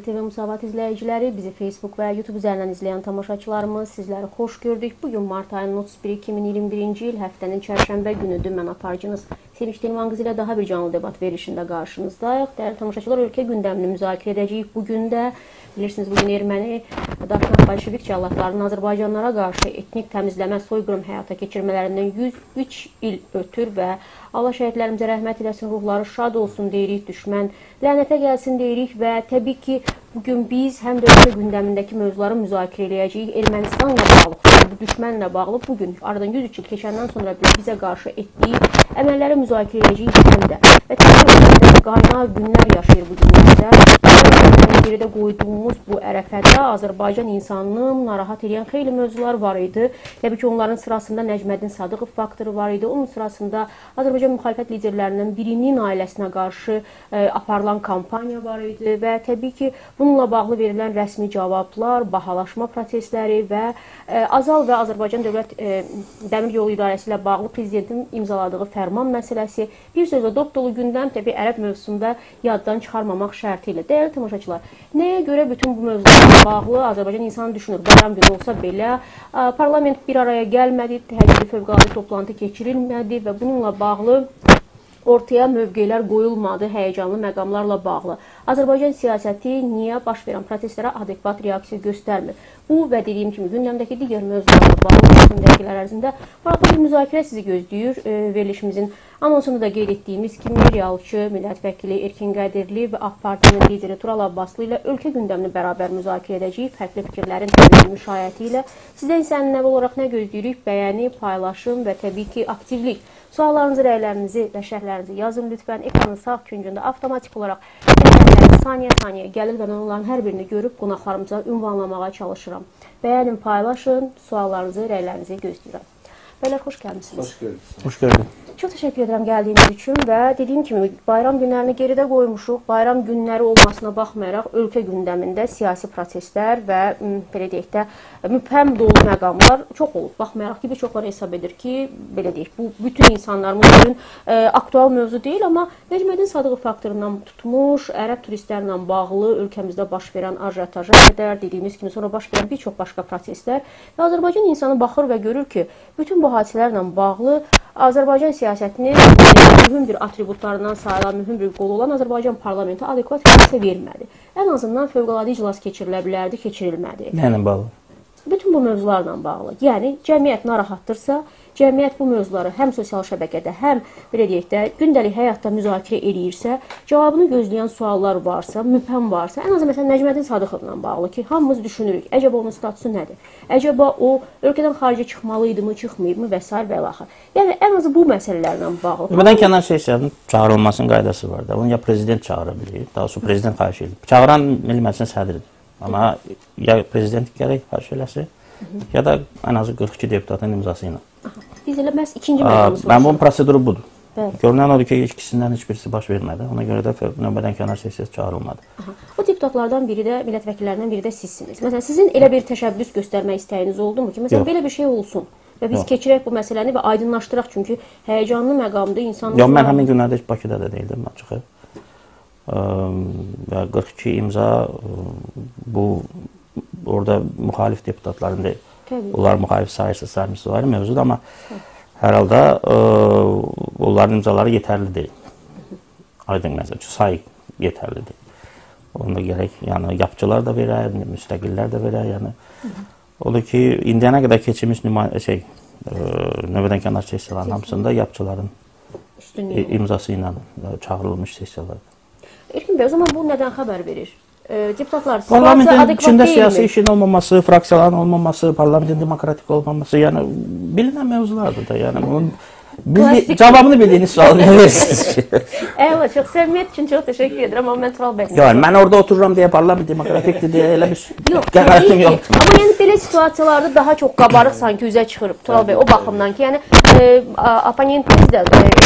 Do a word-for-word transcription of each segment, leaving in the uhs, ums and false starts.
T V Müsavat izləyiciləri, bizi Facebook və YouTube üzərindən izləyən tamaşaçılarımız, sizləri xoş gördük. Bugün mart ayının otuz biri iki min iyirmi birinci il, həftənin çərşənbə günüdür. Mən aparıcınız Sevinç Dilman qızı ilə daha bir canlı debat verişində qarşınızdayıq. Dəyərli tamaşaçılar, ölkə gündəmini müzakirə edəcəyik. Bugün də, bilirsiniz, bugün erməni daxil bolşevik cəllatlarının Azərbaycanlara qarşı etnik təmizləmə, soyqırım həyata keçirmələrindən yüz üç il ötür və Allah şəhidlərimizə rəhmət eləsin, ruhları şad olsun deyirik, düşmən lənətə gəlsin deyirik və təbii ki, bugün biz həm də ölkə gündəmindəki mövzuları müzakirə eləyəcəyik. Ermənistanla bağlı, bu düşmənlə bağlı bugün aradan yüz üç il keçəndən sonra bizə qarşı etdiyi əməlləri müzakirə eləyəcəyik həm də. Və təbii ki, qaynar günlər yaşayır bu günlərdə. Geridə qoyduğumuz bu ərəfədə Azərbaycan insanını narahat edən xeyli mövzular var idi. Təbii ki, onların sırasında Nəcməddin Sadıqov faktoru var idi. Onun sırasında Azərbaycan müxalifət liderlərindən birinin ailəsinə qarşı e, aparılan kampaniya var idi və təbii ki, bununla bağlı verilən rəsmi cavablar, bahalaşma prosesləri və e, Azal və Azərbaycan Dövlət e, Dəmir Yolu İdarəsi ilə bağlı prezidentin imzaladığı fərman məsələsi, bir sözlə dop dolu gündəm təbii ərəb mövzusunda yaddan çıxarmamaq şərti ilə. Dəyərli tamaşaçılar, nəyə görə bütün bu mövzularla bağlı Azərbaycan insanı düşünür? Bayram günü olsa belə, parlament bir araya gəlmədi, təhcili fövqəladə toplantı keçirilmədi və bununla bağlı ortaya mövqelər qoyulmadı, həyəcanlı məqamlarla bağlı. Azərbaycan siyasəti niyə baş verən proseslərə adekvat reaksiya göstərmir? Bu və dediyim kimi gündəmdəki digər mövzularla bağlı son dəqiqələr ərzində maraqlı bir müzakirə sizi gözləyir. E, verilişimizin anonsunu da qeyd etdiyimiz kimi realçı, millət vəkili Erkin Qədirli və AK Partinin lideri Tural Abbaslı ilə ölkə gündəmini bərabər müzakirə edəcəyik. Fərqli fikirlərin təbii müşayiəti ilə sizdən isə ənənəvi olaraq nə gözləyirik? Bəyəni, paylaşım və təbii ki, aktivlik. Suallarınızı, rəylərinizi və şərhlərinizi yazın lütfən. Ekranın sağ küncündə avtomatik olaraq saniyə-saniyə gəlir və mən onların hər birini görüb qonaqlarımıza ünvanlamağa çalışıram. Bəyənin, paylaşın, suallarınızı, rəylərinizi gözləyirəm. Bəylər, xoş gəlmişsiniz. Xoş gördük. Xoş gördük. Çox təşəkkür edirəm gəldiyiniz üçün və dediyim kimi bayram günlərini geridə qoymuşuq. Bayram günləri olmasına baxmayaraq ölkə gündəmində siyasi proseslər və belə deyək də mübhəm dolu məqamlar çox olub. Baxmayaraq ki, bir çoxları hesab edir ki, belə deyək, bu bütün insanlarımız üçün e, aktual mövzu deyil, amma Nəcməddin Sadıqov faktorundan tutmuş, ərəb turistlərlə bağlı ölkəmizdə baş verən ajiotaja qədər, dediyimiz kimi sonra baş verən bir çox başqa proseslər və Azərbaycan insanı baxır və görür ki, bütün bu hadisələrlə bağlı Azərbaycan siyasətinin mühüm bir atributlarından sayılan, mühüm bir qolu olan Azərbaycan parlamenti adekvat reaksiya vermədi. Ən azından fövqəladə iclas keçirilə bilərdi, keçirilmədi. Nəylə bağlı? Bütün bu mövzularla bağlı. Yəni, cəmiyyət narahatdırsa, cəmiyyət bu mövzuları həm sosial şəbəkədə, həm belə deyək də, gündəlik həyatda müzakirə eləyirsə, cavabını gözləyən suallar varsa, mübhəm varsa, ən azından məsələn Nəcməddin Sadıqovla bağlı ki, hamımız düşünürük, əcəba onun statusu nədir? Əcəba o ölkədən xaricə çıxmalıydımı, çıxmayıbmı və s. və ilaxır. Yəni, ən azı bu məsələlərlə bağlı. Ümumən kənar sessiyanın çağırılmasının qaydası var da. Onu ya prezident çağıra bilir, daha sonra prezident xahiş edir. Çağıran Milli Məclisin sədridir. Amma ya prezident gərək xahiş eləsi, ya da ən azı qırx iki deputatın imzası ilə. Biz elə məhz ikinci məqamı Mən bunun proseduru budur. Bəli. Görünən odur ki, ikisindən heç birisi baş vermədi. Ona görə də növbədən kənar sessiyası çağırılmadı. Aha. O deputatlardan biri də, millət vəkillərindən biri də sizsiniz. Məsələn, sizin elə bir təşəbbüs göstərmək istəyiniz oldu mu ki, məsələn, belə bir şey olsun və biz Yox. keçirək bu məsələni və aydınlaşdıraq, çünki həyəcanlı məqamda insanlar... Yox, mən həmin günlərdə heç Bakıda da deyildim, açığı. Və qırx iki imza bu, orada müxalif deputatların deyil. Onlar müxalif sayısı, sayımsı var mövzudur, amma hər halda ə, onların imzaları yetərli deyil. Aydın məsəl, say yetərli deyil. Onda gərək, yəni, yapıcılar da verər, müstəqillər də verər, yəni. Odur ki, indiyənə qədər keçirmiş şey, ə, növbədən kənar sessiyaların hamısında yapıcıların imzası ilə çağırılmış sessiyalardır. Erkin bəy, o zaman bu nədən xəbər verir? Deputatlar, parlamentin içində siyasi işin olmaması, fraksiyaların olmaması, parlamentin demokratik olmaması, yəni bilinən mövzulardır da, yəni bunun bildi, cavabını bildiyiniz sualı nə verirsiniz ki? Əla, çox səmimiyyət üçün çox təşəkkür edirəm, amma mən Tural bəy. Yox, mən orada otururam deyə parlament demokratikdir deyə elə bir qənaətim yoxdur. Amma yəni belə situasiyalarda daha çox qabarıq sanki üzə çıxırıb Tural bəy o baxımdan ki, yəni oponentiniz də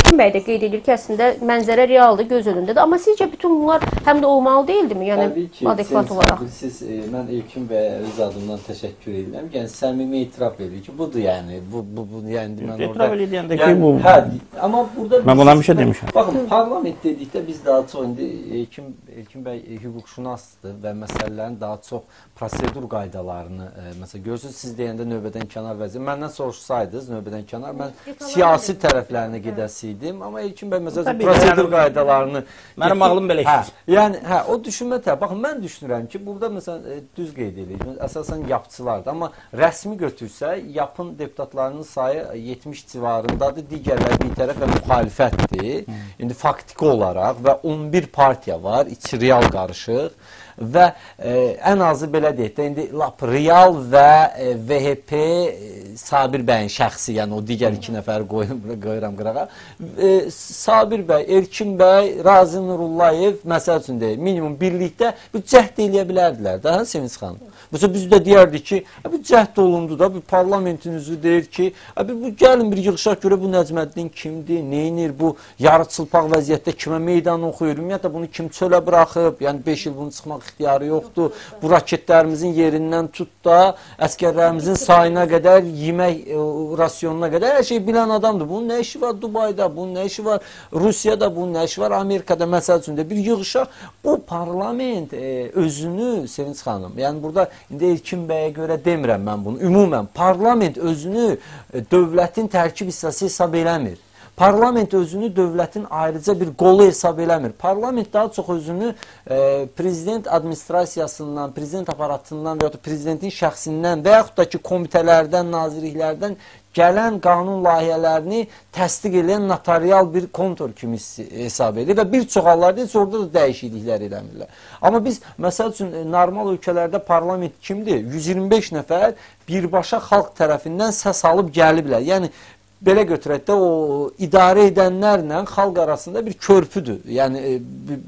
Elçin bəy də qeyd edir ki, əslində mənzərə realdır, göz önündədir. Amma sizcə bütün bunlar həm də olmalı deyildimi? Yəni adekvat olaraq. Siz, e, mən Elçin bəyə öz adımdan təşəkkür edirəm. Yəni səmimi etiraf edir ki, budur yəni. Bu bu bu yəni mən orada etiraf edəndə ki, yəni, bu. Hə, amma burada mən buna bir şey demişəm. Baxın, parlament dedikdə biz daha çox indi Elçin Elçin bəy hüquqşünasdır və məsələlərin daha çox prosedur qaydalarını e, məsələn görürsüz, siz deyəndə növbədən kənar vəziyyət. Məndən soruşsaydınız növbədən kənar, mən siyasi tərəflərinə gedəsiydim, amma Elçin bəy məsələn prosedur qaydalarını mənim ağlım belə işləyir. Hə, yəni hə, o düşünmə tə. Baxın, mən düşünürəm ki, burada məsələn e, düz qeyd edilir. Əsasən yapçılardır, amma rəsmi götürsə, yapın deputatlarının sayı yetmiş civarındadır. Digərləri bir tərəf və müxalifətdir. Hmm. İndi faktiki olaraq və on bir partiya var, içi real qarışıq. Və e, ən azı belə deyək də, indi lap real və e, V H P e, Sabir bəyin şəxsi, yəni o digər iki nəfəri qoyum, qoyuram qırağa. E, Sabir bəy, Elçin bəy, Razi Nurullayev məsəl üçün deyək, minimum birlikdə bir cəhd eləyə bilərdilər də, hə, Sevinç xanım? Məsələn, biz də deyərdik ki, bir cəhd olundu da, bir parlamentin üzvü deyir ki, bu gəlin bir yığışaq görə bu Nəcməddin kimdir, neynir, bu yarı çılpaq vəziyyətdə kimə meydan oxuyur, ümumiyyətlə bunu kim çölə buraxıb, yəni beş il bunu çıxmaq ixtiyarı yoxdur. Bu raketlərimizin yerindən tut da, əskərlərimizin sayına qədər, yemək rasyonuna qədər hər şey bilən adamdır. Bunun nə işi var Dubayda, bunun nə işi var Rusiyada, bunun nə işi var Amerikada, məsəl üçün də bir yığışaq. Bu parlament e, özünü, Sevinç xanım, yəni burada indi Elçin bəyə görə demirəm mən bunu, ümumən parlament özünü e, dövlətin tərkib hissəsi hesab eləmir. Parlament özünü dövlətin ayrıca bir qolu hesab eləmir. Parlament daha çox özünü e, prezident administrasiyasından, prezident aparatından və ya da prezidentin şəxsindən və yaxud da ki, komitələrdən, nazirliklərdən gələn qanun layihələrini təsdiq edən notarial bir kontor kimi hesab edir və bir çox hallarda heç orada da dəyişikliklər eləmirlər. Amma biz, məsəl üçün, normal ölkələrdə parlament kimdir? yüz iyirmi beş nəfər birbaşa xalq tərəfindən səs alıb gəliblər. Yəni, belə götürək də o idarə edənlərlə xalq arasında bir körpüdür. Yəni e,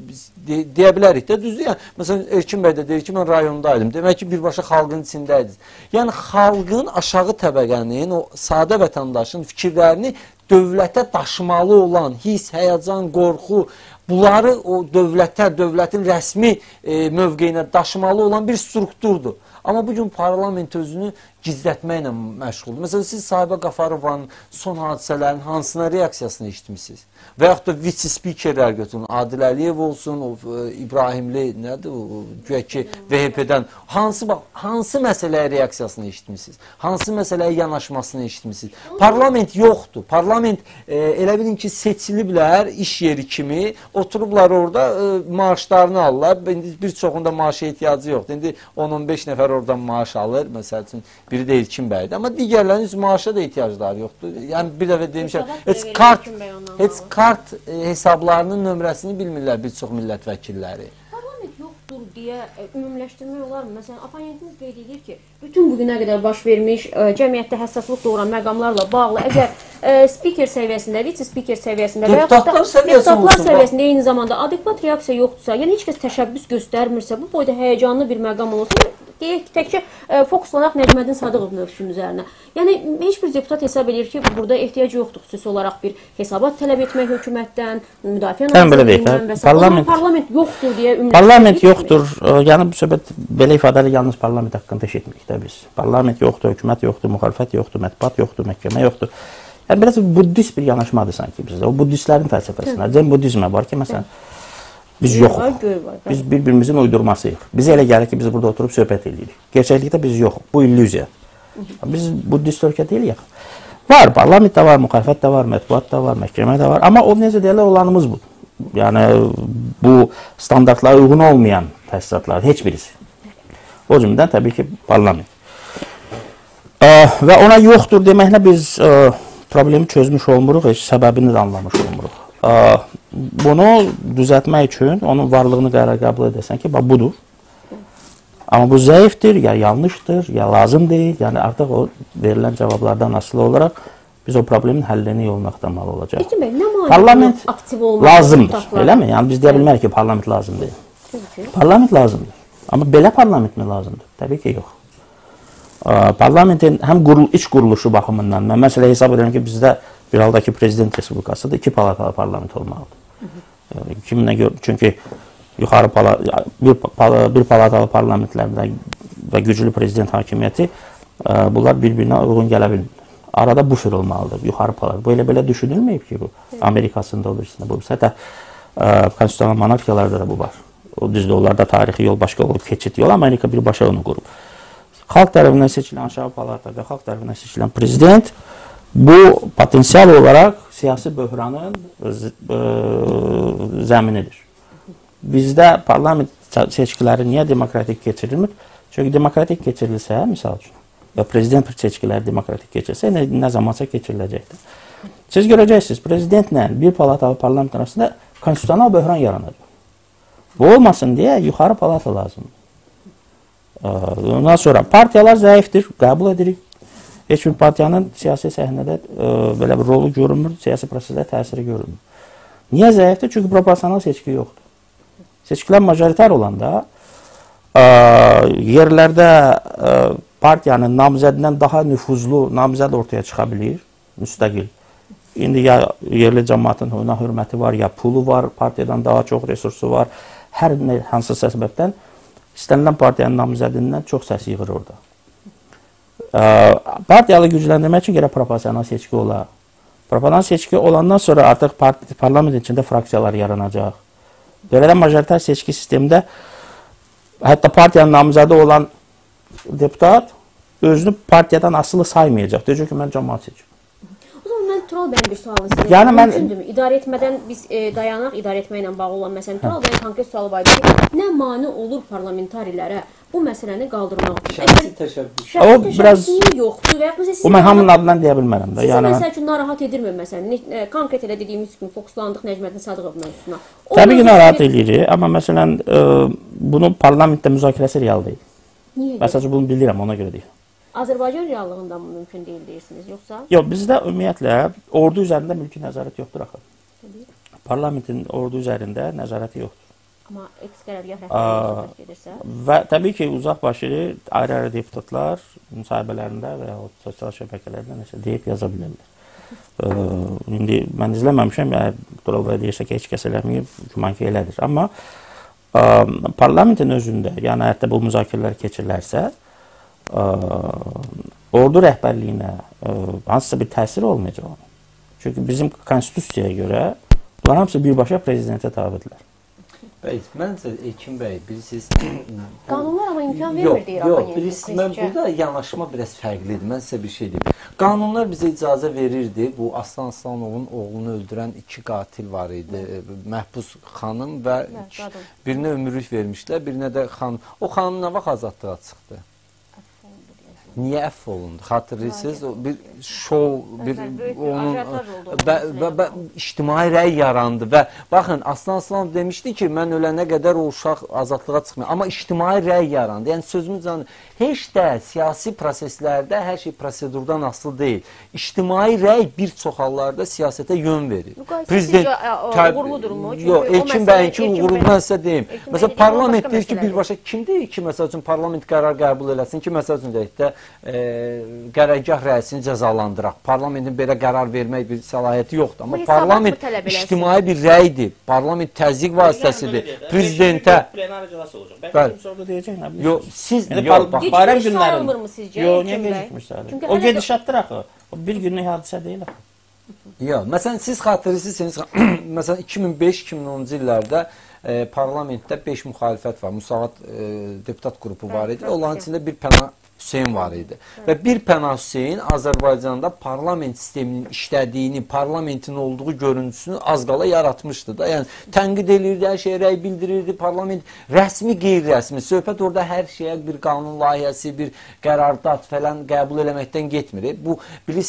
de, deyə bilərik də, düzdür. Yəni, məsələn, Elçin bəy də deyir ki, mən rayondaydım. Demək ki, birbaşa xalqın içindəydiniz. Yəni, xalqın aşağı təbəqənin, o sadə vətəndaşın fikirlərini dövlətə daşımalı olan his, həyəcan, qorxu, bunları o dövlətə, dövlətin rəsmi e, mövqeyinə daşımalı olan bir strukturdur. Amma bugün parlament özünü gizlətməklə məşğuldur. Məsələn, siz Sahibə Qafarovanın son hadisələrin hansına reaksiyasını eşitmişsiniz? Və yaxud da vitse-spikerlər götürün, Adil Əliyev olsun, o, İbrahimli, nədir o, güya ki, V H P-dən hansı, bax, hansı məsələyə reaksiyasını eşitmişsiniz? Hansı məsələyə yanaşmasını eşitmişsiniz? Parlament yoxdur. Parlament e, elə bilin ki, seçiliblər iş yeri kimi, oturublar orada e, maaşlarını alırlar. İndi bir çoxunda maaşa ehtiyacı yoxdur. İndi on on beş nəfər oradan maaş alır, məsəl üçün biri də Elçin bəydir. Amma digərlərinin heç maaşa da ehtiyacları yoxdur. Yəni bir dəfə demişəm, heç kart, heç kart e, hesablarının nömrəsini bilmirlər bir çox millət vəkilləri. Parlament yoxdur deyə e, ümumləşdirmək olarmı? Məsələn, oponentiniz qeyd edir ki, bütün bugünə qədər baş vermiş e, cəmiyyətdə həssaslıq doğuran məqamlarla bağlı əgər e, spiker səviyyəsində, vitse-spiker səviyyəsində və yaxud da deputatlar səviyyəsində eyni zamanda adekvat reaksiya yoxdursa, yəni heç kəs təşəbbüs göstərmirsə, bu boyda həyəcanlı bir məqam olursa, deyək ki, təkcə e, fokuslanaq Nəcməddin Sadıqov mövzusunun üzərinə. Yəni, heç bir deputat hesab edir ki, burada ehtiyac yoxdur xüsusi olaraq bir hesabat tələb etmək hökumətdən, müdafiə nazirliyindən və s. Parlament, parlament yoxdur deyə ümumləşdirdik. Parlament yoxdur. Yəni, bu söhbət belə ifadəli yalnız parlament haqqında eşitmirik də biz. Parlament yoxdur, hökumət yoxdur, müxalifət yoxdur, mətbuat yoxdur, məhkəmə yoxdur. Yəni, biraz buddist bir yanaşmadır sanki bizdə. O buddistlərin fəlsəfəsində. Zen buddizmə var ki, məsələn, biz yoxuq. Biz bir-birimizin uydurmasıyıq. Bizə elə gəlir ki, biz burada oturub söhbət edirik. Gerçəklikdə biz yoxuq. Bu illüziya. Biz buddist ölkə deyilik. Var, parlament də var, müxalifət də var, mətbuat da var, məhkəmə də var. Amma o necə deyirlər, olanımız bu. Yəni, bu standartlara uyğun olmayan təsisatlar, heç birisi. O cümlədən təbii ki, parlament. Və ona yoxdur deməklə biz problemi çözmüş olmuruq, heç səbəbini də anlamış olmuruq. Bunu düzəltmək üçün onun varlığını qərar qəbul edəsən ki, budur. Amma bu zəifdir, ya yanlışdır, ya lazım deyil. Yəni artıq o verilən cavablardan asılı olaraq biz o problemin həllini yolunu axtarmalı olacaq. Elçin bəy, nə parlament lazımdır, eləmi? Yəni biz deyə bilmərik ki, parlament lazım deyil. Parlament lazımdır. Amma belə parlament mi lazımdır? Təbii ki, yox. Parlamentin həm qurul, iç quruluşu baxımından, mən məsələ hesab edirəm ki, bizdə bir haldakı prezident respublikasıdır, iki palatalı parlament olmalıdır. Kiminə görə, çünki yuxarı pala, bir, bir palatalı parlamentlərdə və güclü prezident hakimiyyəti bunlar bir-birinə uyğun gələ bilmir. Arada bufer olmalıdır, yuxarı palat. Bu elə-belə düşünülməyib ki, bu Amerikasında, o birisində, bu birisi. Hətta konstitusional monarxiyalarda da bu var. O düzdür, onlarda tarixi yol başqa olub, keçid yol, Amerika birbaşa onu qurub. Xalq tərəfindən seçilən aşağı palata və xalq tərəfindən seçilən prezident bu potensial olaraq siyasi böhranın zəminidir. Bizdə parlament seçkiləri niyə demokratik keçirilmir? Çünki demokratik keçirilsə, misal üçün, və prezident seçkiləri demokratik keçirsə, nə, nə zamansa keçiriləcəkdir. Siz görəcəksiniz, prezidentlə bir palatalı parlament arasında konstitusional böhran yaranacaq. Bu olmasın deyə yuxarı palata lazımdır. Ondan sonra partiyalar zəifdir, qəbul edirik. Heç bir partiyanın siyasi səhnədə e, belə bir rolu görünmür, siyasi prosesdə təsiri görünmür. Niyə zəifdir? Çünki proporsional seçki yoxdur. Seçkilər majoritar olanda e, yerlərdə e, partiyanın namizədindən daha nüfuzlu namizəd ortaya çıxa bilir, müstəqil. İndi ya yerli cəmaatın ona hörməti var, ya pulu var, partiyadan daha çox resursu var. Hər hansısa səbəbdən istənilən partiyanın namizədindən çox səs yığır orada. Partiyalı gücləndirmək üçün gərək proporsional seçki ola. Proporsional seçki olandan sonra artıq parlament içində fraksiyalar yaranacaq. Belə də majoritar seçki sistemində hətta partiyanın namizədi olan deputat özünü partiyadan asılı saymayacaq. Deyəcək ki, mən cəmaat seçim. Tural bəyin bir sualını sizə yəni mən... mümkündürmü? İdarə etmədən biz e, dayanaq, idarə etməklə bağlı olan məsələn, Tural bəyin konkret sualı var ki, nə mane olur parlamentarilərə bu məsələni qaldırmaq üçün? Şəxsi təşəbbüs. Şəxsi təşəbbüs yoxdur və ya o mən hamının adından deyə bilmərəm də. Sizə yəni məsəl üçün narahat edirmi məsələn? E, konkret elə dediyimiz kimi fokuslandıq Nəcməddin Sadıqov mövzusuna. Təbii ki, narahat edirik, amma məsələn e, bunu parlamentdə müzakirəsi real deyil. Niyə? Məsələn, bunu bilirəm, ona görə deyil. Azərbaycan reallığında mı mümkün deyil deyirsiniz, yoxsa? Yox, bizdə ümumiyyətlə ordu üzərində mülki nəzarət yoxdur axı. Parlamentin ordu üzərində nəzarəti yoxdur. Amma eks-qərargah rəhbərliyi söhbət gedirsə? Və təbii ki, uzaqbaşı ayrı-ayrı deputatlar müsahibələrində və ya sosial şəbəkələrdə nəsə deyib yaza bilərlər. İndi mən izləməmişəm, Tural bəy deyirsə ki, heç kəs eləməyib, güman ki, elədir. Amma parlamentin özündə, yəni hətta bu müzakirələr keçirilərsə, ordu rəhbərliyinə hansısa bir təsir olmayacaq onun. Çünki bizim konstitusiyaya görə bunlar hamısı birbaşa prezidentə tabedirlər. Bəy, məncə Ekin bəy, bilirsiniz... Qanunlar amma imkan vermir deyir. Yox, bilirsiniz, mən burada yanaşma biraz fərqlidir. Mən sizə bir şey deyim. Qanunlar bizə icazə verirdi. Bu Aslan Aslanovun oğlunu öldürən iki qatil var idi. Məhbus xanım və birinə ömürlük vermişlər, birinə də xanım. O xanım nə vaxt azadlığa çıxdı? Niyə əfv olundu? Xatırlayırsınız, bir şov, bir onun bə, bə, bə, ictimai rəy yarandı və baxın, Aslan Aslanov demişdi ki, mən ölənə qədər o uşaq azadlığa çıxmıyor. Amma ictimai rəy yarandı. Yəni sözümüz canı, heç də siyasi proseslərdə hər şey prosedurdan asılı deyil. İctimai rəy bir çox hallarda siyasətə yön verir. Prezident uğurludurmu? Yox, Ekin bəyinki uğurlu, mən sizə deyim. Məsələn, parlament deyir ki, birbaşa kim deyir ki, məsəl üçün parlament qərar qəbul eləsin ki, məsəl üçün deyək də E, qərargah rəisini cəzalandıraq. Parlamentin belə qərar vermək bir səlahiyyəti yoxdur. Amma parlament ictimai bir rəydir. Parlament təzyiq vasitəsidir. Prezidentə... Plenar iclası olacaq. Bəlkə sonra deyəcək nə bilirsiniz? Yox, siz... Bayram günlərində... Yox, niyə gecikmişsiniz? O gedişatdır axı. O bir günlük hadisə deyil axı. Yox, məsələn, siz xatırlayırsınız, məsələn, iki min beş iki min onuncu illərdə e, parlamentdə beş müxalifət var. Müsavat e, deputat qrupu var idi. Onların içində bir Pənah Hüseyn var idi. Və bir Pənah Hüseyn Azərbaycanda parlament sisteminin işlədiyini, parlamentin olduğu görüntüsünü az qala yaratmışdı da. Yəni, tənqid edirdi, hər şeyə rəy bildirirdi, parlament rəsmi, qeyri-rəsmi. Söhbət orada hər şeyə bir qanun layihəsi, bir qərardat falan qəbul eləməkdən getmir. Bu, bilirsiniz,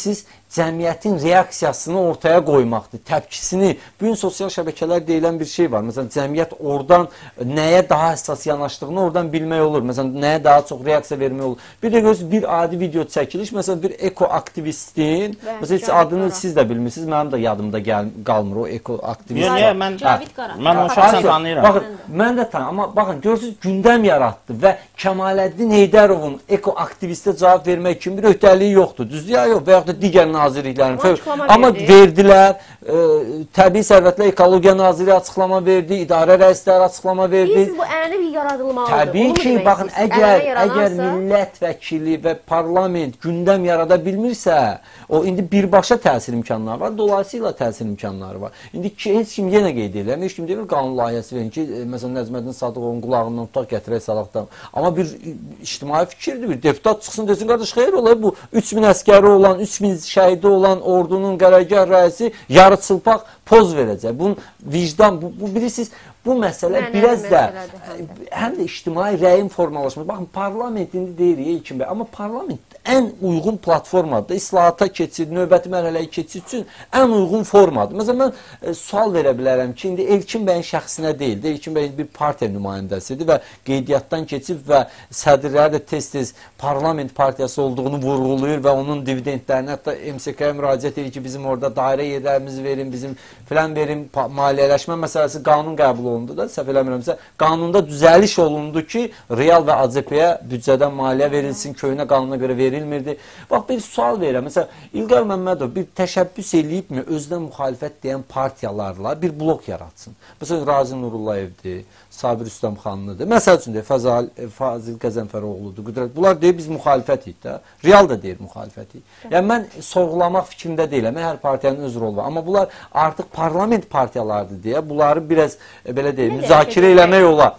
cəmiyyətin reaksiyasını ortaya qoymaqdır, təpkisini. Bugün sosial şəbəkələr deyilən bir şey var. Məsələn, cəmiyyət oradan nəyə daha həssas yanaşdığını oradan bilmək olur. Məsələn, nəyə daha çox reaksiya vermək olur. Bir də görürsünüz, bir adi video çəkiliş, məsələn, bir eko-aktivistin, məsələn, heç adını siz də bilmirsiniz, mənim də yadımda gəl qalmır o eko-aktivist. Yox, yox, mən Cavid Qara. Mən o şəxsən tanıyıram. Baxın, mən də tanıyıram, amma baxın, görürsünüz, gündəm yaratdı və Kəmaləddin Heydərovun eko-aktivistə cavab vermək kimi bir öhdəliyi yoxdur. Düzdür ya, yox, və yaxud da digər nazirliklərin. Amma verdilər, e, Təbii Sərvətlər Ekologiya Naziri açıqlama verdi, idarə rəisləri açıqlama verdi. Biz bu ənənə bir yaradılmalıdır. Təbii ki, baxın, əgər, əgər millət vəkili və parlament gündəm yarada bilmirsə, o indi birbaşa təsir imkanları var, dolayısıyla təsir imkanları var. İndi ki, heç kim yenə qeyd edirəm, heç kim deyir, qanun layihəsi verin ki, məsələn, Nəzməddin Sadıqovun qulağından tutaq gətirək salaqdan. Amma bir ictimai fikirdir, bir deputat çıxsın desin, qardaş, xeyr olar, bu üç min əskəri olan, üç min şəhidi olan ordunun qərargah rəisi yarıçılpaq poz verəcək. Bunun vicdan, bu, bu bilirsiniz, bu məsələ Mənəvi biraz da məsələdir, həm də ictimai rəyin formalaşması. Baxın, parlament indi deyirik İlkin bəy, amma parlament ən uyğun platformadır. İslahata keçid, növbəti mərhələyə keçid üçün ən uyğun formadır. Məsələn, mən e, sual verə bilərəm ki, indi İlkin bəyin şəxsinə deyil, İlkin bəy bir partiya nümayəndəsidir və qeydiyyatdan keçib və sədrləri də tez-tez parlament partiyası olduğunu vurğulayır və onun dividendlərini hətta M S K-yə müraciət edir ki, bizim orada dairə yerlərimizi verin, bizim filan verin, maliyyələşmə məsələsi qanun qəbul olundu da, səhv eləmirəmsə, qanunda düzəliş olundu ki, real və A C P-yə büdcədən maliyyə verilsin, köhnə qanuna görə verilmirdi. Bax, bir sual verirəm. Məsələn, İlqar Məmmədov bir təşəbbüs eləyibmi özünə müxalifət deyən partiyalarla bir blok yaratsın? Məsələn, Razi Nurullayevdir, Sabir Üstəmxanlıdır. Məsəl üçün deyir, Fəzal, Fazil Qəzənfəroğludur, Qüdrət. Bunlar deyir, biz müxalifətik də. Real da deyir müxalifətik. Yəni, mən sorğulamaq fikrində deyiləm. Hər partiyanın öz rolu var. Amma bunlar artıq parlament partiyalardır deyə bunları biraz, e, belə deyil, müzakirə eləmək olar.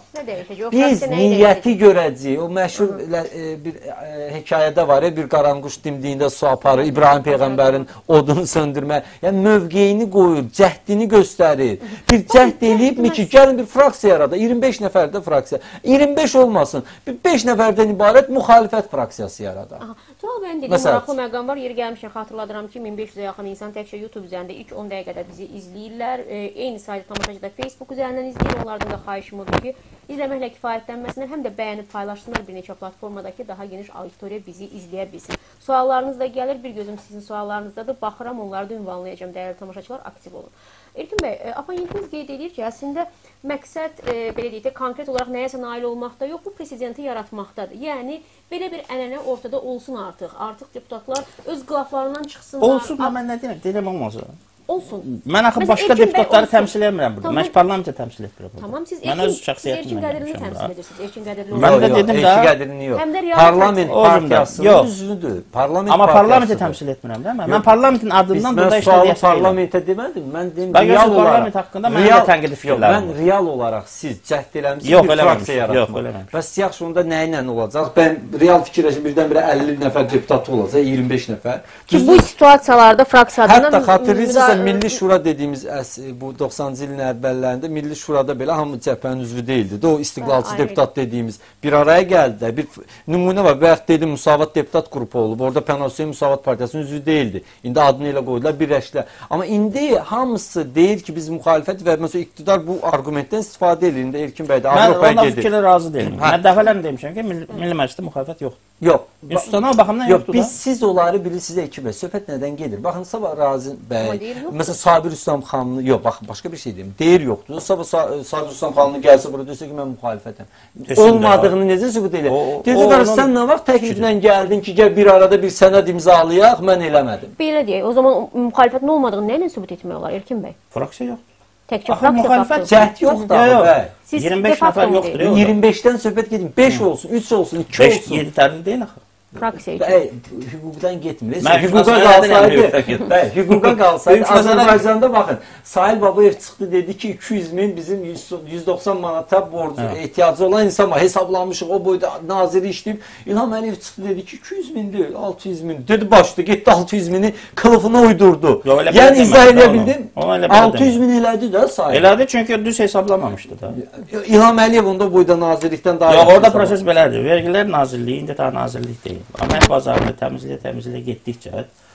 Biz niyyəti görəcəyik. O məşhur e, bir e, hekayədə var ya, bir qaranquş dimdiyində su aparır, İbrahim Peyğəmbərin odunu söndürmək. Yəni, mövqeyini qoyur, cəhdini göstərir. Bir cəhd eləyibmi ki, gəlin bir fraksiya yarada. iyirmi beş nəfərdə fraksiya. iyirmi beş olmasın. Bir beş nəfərdən ibarət müxalifət fraksiyası yarada. Tural bəyin dediyi maraqlı məqam var. Yeri gəlmişkən xatırladıram ki, min beş yüzə yaxın insan təkcə YouTube üzərində ilk on dəqiqədə bizi izləyirlər. E, eyni sayda tamaşaçı da Facebook üzərindən izləyir. Onlardan da xahişim odur ki, izləməklə kifayətlənməsinlər, həm də bəyənib paylaşsınlar bir neçə platformadakı daha geniş auditoriya bizi izləyə bilsin. Suallarınız da gəlir, bir gözüm sizin suallarınızdadır. Baxıram, onları da ünvanlayacağım. Dəyərli tamaşaçılar, aktiv olun. İlkin bəy, oponentiniz qeyd edir ki, əslində məqsəd, e, belə deyək də, konkret olaraq nəyəsə nail olmaqda yox, bu presidenti yaratmaqdadır. Yəni, belə bir ənənə ortada olsun artıq. Artıq deputatlar öz qılaflarından çıxsınlar. Olsun, mən nə deyirəm, deyirəm olmaz. Olsun. Mən axı başqa deputatları təmsil etmirəm burada. Mən parlamentə təmsil etmirəm. Tamam, siz Erkin Qədirlini təmsil edirsiniz. Erkin Qədirli. Mən də dedim də. Erkin Qədirlini yox. Parlament partiyasının üzvüdür. Amma parlamentə təmsil etmirəm də. Mən parlamentin adından burada işləyəcəyəm. Mən parlamentə demədim. Mən dedim real olaraq. Parlament haqqında mənim də tənqidi fikirlərim var. Mən real olaraq siz cəhd eləmisiniz bir fraksiya yaratmaq. Bəs yaxşı, onda nə ilə olacaq? Mən real fikirləşim, birdən-birə əlli nəfər deputatı olacaq, iyirmi beş nəfər. Ki bu situasiyalarda fraksiyadan hətta xatırlayırsınızsa Milli Şura dediyimiz bu doxsanıncı ilin əvvəllərində Milli Şurada belə hamı cəbhənin üzvü deyildi. O istiqlalçı deputat dediyimiz bir araya gəldi. Bir nümunə var. Bayaq dedim, Müsavat deputat qrupu olub. Orada Pənasiya Müsavat Partiyasının üzvü deyildi. İndi adını elə qoydular, birləşdilər. Amma indi hamısı deyir ki, biz müxalifət və məsələn iqtidar bu argumentdən istifadə edir. İndi Erkin bəy də Avropaya gedir. Mən o fikirlə razı deyiləm. Mən dəfələrlə demişəm ki, Milli Məclisdə müxalifət yoxdur. Yox. Üstəna o baxımdan yoxdur da. Biz siz onları bilirsiniz Erkin bəy. Söhbət nədən gedir? Baxın, sabah Razi bəy, məsələn Sabir Üstəmxanlı, yox, bax, başqa bir şey deyim. Deyir yoxdur. Sabah Sabir Üstəmxanlı gəlsə burada desə ki, mən müxalifətəm. Olmadığını necə sübut edir? Deyir, qardaş, sən nə vaxt təkliflə gəldin ki, gəl bir arada bir sənəd imzalayaq, mən eləmədim. Belə deyək, o zaman müxalifətin olmadığını nə ilə sübut etmək olar Erkin bəy? Fraksiya yoxdur. Təkcə fraksiya faktı. Cəhd yoxdur bəy. iyirmi beş nəfər yoxdur. iyirmi beşdən söhbət gedir. beş olsun, üç olsun, iki olsun. beş yedi tərli deyil axı. Fraksiya üçün. Bəy, hüquqdan getmir. Hüquqa qalsaydı, bəy, hüquqa qalsaydı, Azərbaycanda baxın, Sahil Babayev çıxdı, dedi ki, iki yüz min bizim yüz doxsan manata borcu, ehtiyacı olan insan var, hesablamışıq, o boyda naziri işləyib. İlham Əliyev çıxdı, dedi ki, iki yüz min deyil, altı yüz min. Dedi, başladı, getdi altı yüz mini kılıfına uydurdu. Yəni, izah edə bildim, altı yüz min elədi də Sahil. Elədi, çünki düz hesablamamışdı da. İlham Əliyev onda boyda nazirlikdən daha... Yox, orada proses belədir. Vergilər nazirliyi, indi daha nazirlik deyil. Əmək bazarında təmizliyə təmizliyə getdikcə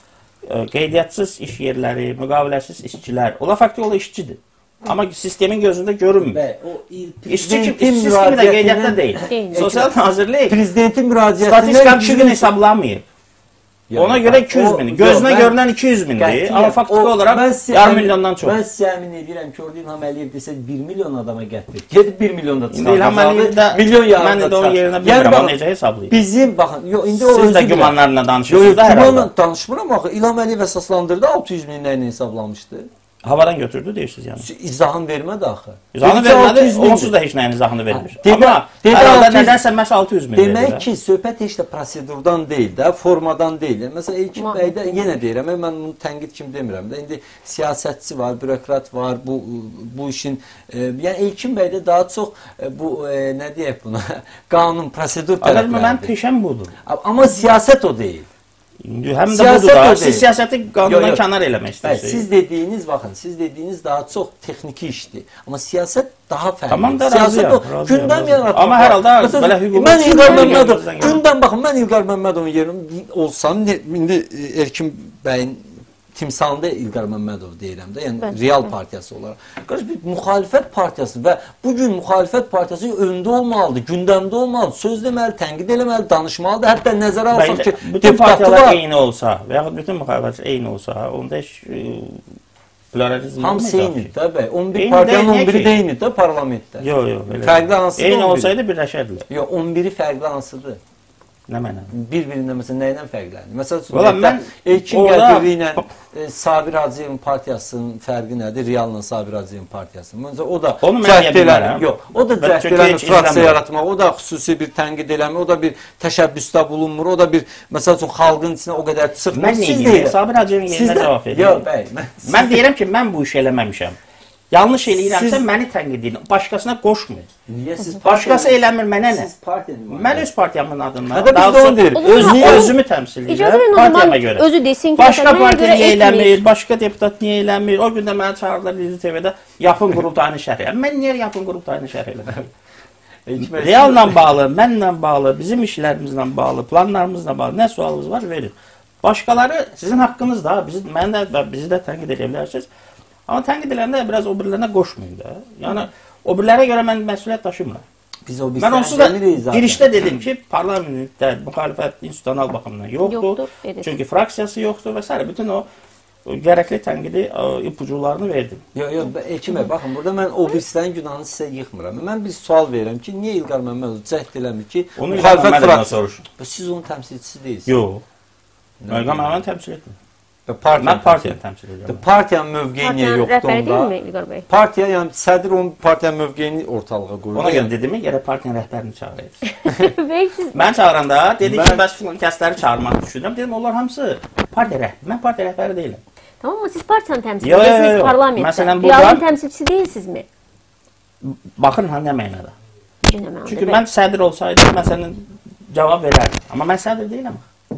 qeydiyyatçısız iş yerləri, müqaviləsiz işçilər, ola faktiki ola işçidir. Amma sistemin gözündə görünmür. İşçi kim, işsiz kimi də qeydiyyatda deyil. Sosial Nazirlik Prezidentin müraciətindən statistika kişi gün hesablanmayıb. Ona görə iki yüz min. Gözünə görünən iki yüz mindir. Amma faktiki olaraq yarım milyondan çox. Mən sizə əmin edirəm ki, orada İlham Əliyev desə bir milyon adama gətirir. Gedib bir milyon da çıxar. İlham Əliyev də milyon yarım mən də onun yerinə bilmirəm, amma necə hesablayır. Bizim, baxın, indi o siz də gümanlarla danışırsınız da hər halda. Gümanla danışmıram axı. İlham Əliyev əsaslandırdı, altı yüz min ilə hesablamışdı. Havadan götürdü deyirsiniz yəni. İzahını vermədi axı. İzahını vermədi, onsuz da heç nəyin izahını vermir. Amma arada nədənsə məhz altı yüz min verir. Demək ki, söhbət heç də prosedurdan deyil də, formadan deyil. Məsələn, Elkin bəy də yenə deyirəm, mən bunu tənqid kimi demirəm də. İndi siyasətçi var, bürokrat var, bu bu işin, yəni Elkin bəy də daha çox bu nə deyək buna, qanun, prosedur tərəflərdir. Mən peşəm budur. Amma siyasət o deyil. Həm də budur da, siz siyasəti qanundan kənar eləmək istəyirsiniz. Siz dediyiniz, baxın, siz dediyiniz daha çox texniki işdir. Amma siyasət daha fərqli. Tamam da razıyam. Gündəm yaratmaq. Amma hər halda belə hüquqi... Mən İlqar Məmmədov, gündəm baxın, mən İlqar Məmmədovun yerində olsam, indi Elkin bəyin timsalında İlqar Məmmədov deyirəm də, yəni Bəli. real partiyası olaraq. Qarşı bir müxalifət partiyası və bugün müxalifət partiyası öndə olmalıdır, gündəmdə olmalıdır, söz deməli, tənqid eləməli, danışmalıdır. Hətta nəzərə alsaq ki, bütün partiyalar eyni olsa və yaxud bütün müxalifətçilər eyni olsa, onda heç pluralizm olmayacaq. Hamısı eynidir də bəy. on bir partiyanın on biri də eynidir də parlamentdə. Yox, yox. Fərqli hansıdır? Eyni olsaydı birləşərdilər. Yox, on biri fərqli hansıdır? Nə mənə? Bir-birindən məsələn nə ilə fərqlənir? Məsələn, Valla mən Elkin Qədirli ilə e, Sabir Hacıyevin partiyasının fərqi nədir? Realla Sabir Hacıyevin partiyasının. Məncə o da onu mən deyə bilmərəm. Yox, o da cəhd eləmir, fraksiya yaratmaq, o da xüsusi bir tənqid eləmir, o da bir təşəbbüsdə bulunmur, o da bir məsəl üçün xalqın içinə o qədər çıxmır. Mən nə deyirəm? Sabir Hacıyevin yerinə cavab verirəm. Yox, bəy. Mən, mən deyirəm ki, mən bu işi eləməmişəm. Yanlış eləyirəmsə siz... məni tənqid edin. Başqasına qoşmayın. Niyə siz başqası eləmir mənə nə? Siz partiyanın. Mən öz partiyamın adından. Hə, daha sonra öz, özümü təmsil edirəm partiyama görə. Özü desin ki, başqa partiya niyə eləmir, başqa deputat niyə eləmir? O gün də mənə çağırdılar Rizi T V-də yapın qurultayını şərh elə. Mən niyə yapın qurultayını şərh eləmirəm? Realla bağlı, mənlə bağlı, bizim işlərimizlə bağlı, planlarımızla bağlı nə sualınız var verin. Başqaları sizin haqqınız da, bizi mən də və bizi də tənqid edə bilərsiniz. Amma tənqid edəndə biraz o birilərinə qoşmayın da. Yəni o birilərə görə mən məsuliyyət daşımıram. Biz o biz mən onsuz da girişdə dedim ki, parlamentdə müxalifət institusional baxımdan yoxdur. yoxdur çünki fraksiyası yoxdur və s. bütün o gərəkli tənqidi ipucularını verdim. Yox, yox, Elkin bəy, baxın, burada mən o birislərin günahını sizə yıxmıram. Mən bir sual verirəm ki, niyə İlqar Məmmədov cəhd eləmir ki, müxalifət fraksiyası? Siz onun təmsilçisi deyilsiniz. Yox. İlqar Məmmədov təmsil etmir. Partiya mən partiyanı təmsil edirəm. Partiyanın mövqeyi niyə yoxdur onda? Rəhbəri deyilmi İlqar bəy? Partiya, yəni sədr onun partiyanın mövqeyini ortalığa qoyur. Ona görə dedimi, yerə partiyanın rəhbərini çağırır. Bəy siz mən çağıranda dedi ki, bəs filan kəsləri çağırmaq düşünürəm. Dedim, onlar hamısı partiya rəhbəri. Mən partiya rəhbəri deyiləm. Tamam mı? Siz partiyanı təmsil edirsiniz parlamentdə. Realın təmsilçisi deyilsizmi? Baxın, nə mənada. Çünki mən sədr olsaydım, məsələn, cavab verərdim. Amma mən sədr deyiləm.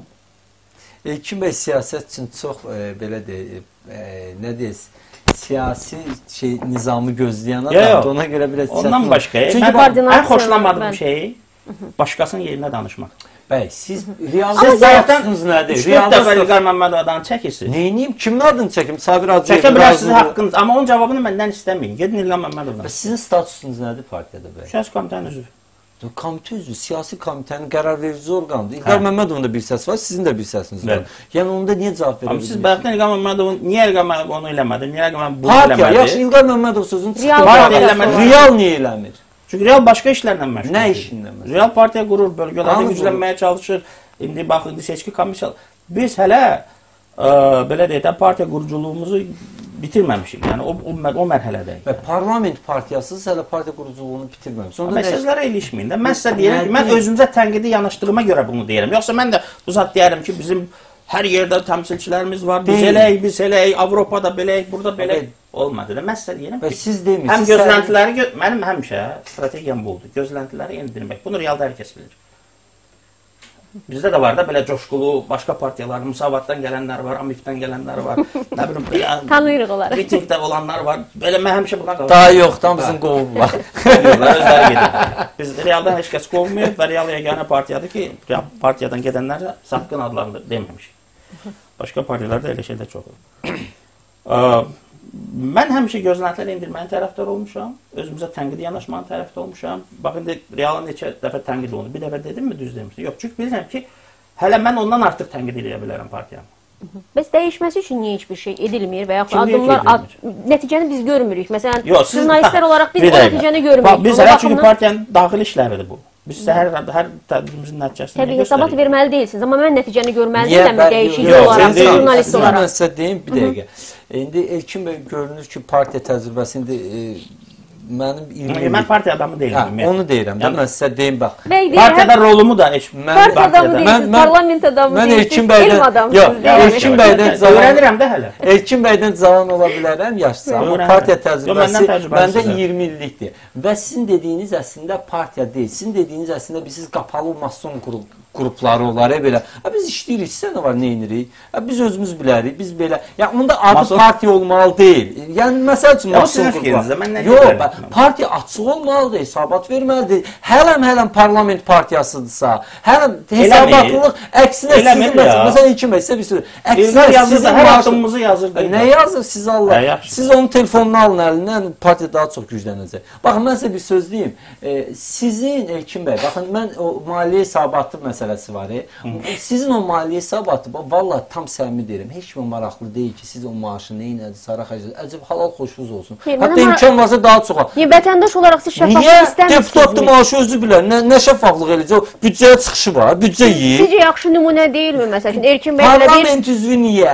Elkin bəy siyasət üçün çox e, belə deyək, e, nə deyək, siyasi şey nizamı gözləyən adamdır. Ona görə biraz ondan başqa. Çünki ən xoşlamadığım şey başqasının yerində danışmaq. Bəy, siz realda siyasətiniz nədir? Realda dəfə İlqar Məmmədov adını çəkirsiniz. Neyiniyim? Kimin adını çəkim? Sabir Hacıyev. Çəkə bilərsiniz haqqınız. Amma onun cavabını məndən istəməyin. Gedin İlqar Məmmədovdan. Sizin statusunuz nədir partiyada bəy? Siyasi komitənin üzvü. Komitə üzvü, siyasi komitənin qərar verici orqanıdır. İlqar Məmmədovun da bir səs var, sizin də bir səsiniz var. Yəni onda niyə cavab verə bilirsiniz? Siz bayaqdan İlqar Məmmədovun, niyə İlqar Məmmədov onu eləmədi? Niyə İlqar Məmmədov bunu eləmədi? Partiya, yaxşı İlqar Məmmədov sözünü çıxdı. Real niyə eləmir? Çünki Real başqa işlərlə məşğuldur. Nə işinlə məşğuldur? Real partiya qurur, bölgələrdə güclənməyə çalışır. İndi baxın, seçki komissiyaları. Biz hələ belə deyək də partiya quruculuğumuzu bitirməmişik. Yəni o, o, o mərhələdəyik. Və parlament partiyasız hələ partiya quruculuğunu bitirməmişik. Məsələlərə ilişməyin də. Mən sizə deyirəm ki, mən özümüzə tənqidi yanaşdığıma görə bunu deyirəm. Yoxsa mən də bu zat deyərəm ki, bizim hər yerdə təmsilçilərimiz var. Biz eləyik, biz eləyik, Avropada beləyik, burada beləyik. Olmadı da. Mən sizə deyirəm ki, siz deyirsiniz. Həm gözləntiləri, mənim həmişə strategiyam bu oldu. Gözləntiləri endirmək. Bunu realda hər kəs bilir. Bizdə də var da belə coşqulu başqa partiyalar, Müsavatdan gələnlər var, Amifdən gələnlər var. Nə bilim belə tanıyırıq onları. Mitingdə olanlar var. Belə mən həmişə buna qalırım. Daha yox, tam bizim qovublar. Qovublar, özləri gedir. Biz realdan heç kəs qovmuyor və real yeganə partiyadır ki, partiyadan gedənlərə satqın adlandır deməmişik. Başqa partiyalarda elə şeylər çox olur. Mən həmişə gözləntiləri endirmənin tərəfdar olmuşam. Özümüzə tənqidi yanaşmanın tərəfdar olmuşam. Bax, indi realın neçə dəfə tənqid olundu. Bir dəfə dedim mi, düz demişdim. Yox, çünki bilirəm ki, hələ mən ondan artıq tənqid edə bilərəm partiyanı. Bəs dəyişməsi üçün niyə heç bir şey edilmir və yaxud addımlar, ad, nəticəni biz görmürük. Məsələn, jurnalistlər olaraq biz o nəticəni görmürük. Biz hələ çünki partiyanın daxili işləridir bu. Biz isə hər, hər tədbirimizin nəticəsini təbii hesabat verməli deyilsiniz, amma mən nəticəni görməliyəm dəyişici olaraq, jurnalist olaraq. Mən sizə deyim bir dəqiqə. İndi Elkin bəy görünür ki, partiya təcrübəsində mənim iyirmi mən partiya adamı deyirəm. Hə, onu deyirəm. Yəni, mən sizə deyim bax. Partiyada rolumu da heç partiya adamı deyirsiniz, parlament adamı deyirsiniz, elm adamısınız. Elkin bəydən cavan öyrənirəm də hələ. Elkin bəydən cavan ola bilərəm, yaşlısı. Amma partiya təcrübəsi məndə iyirmi illikdir. Və sizin dediyiniz əslində partiya deyil. Sizin dediyiniz əslində biz qapalı mason qrupları olar, belə. Biz işləyirik, sizə nə var, nə edirik? Biz özümüz bilərik, biz belə. Yəni, onda adı partiya olmalı deyil. Yəni, məsəl üçün mason qrupları. Yox, partiya açıq olmalıdır, hesabat verməlidir. Hələm-hələm parlament partiyasıdırsa, hələm hesabatlılıq əksinə sizin, məsələn, iki məsələ bir sürü. Əksinə yazırsa, hər addımımızı yazır. Nə yazır siz Allah? Siz onun telefonunu alın əlindən, partiya daha çox güclənəcək. Baxın, mən sizə bir söz deyim. Sizin, Elkin bəy, baxın, mən o maliyyə hesabatı məsələsi var. Sizin o maliyyə hesabatı, vallahi tam səmimi deyirəm, heç mi maraqlı deyil ki, siz o maaşı neynədir, sarı xərcədir, əcəb halal xoşunuz olsun. Hətta imkan varsa daha çox. Vətəndaş olaraq siz şəffaflıq istəmirsiniz. Niyə? Deputatlı maaşı özü bilər. Nə şəffaflıq eləyəcək? Büdcəyə çıxışı var, büdcə yiyir. Sizcə yaxşı nümunə deyilmi? Məsəl üçün, Elkin bəy belə deyil. Parlament üzvü niyə?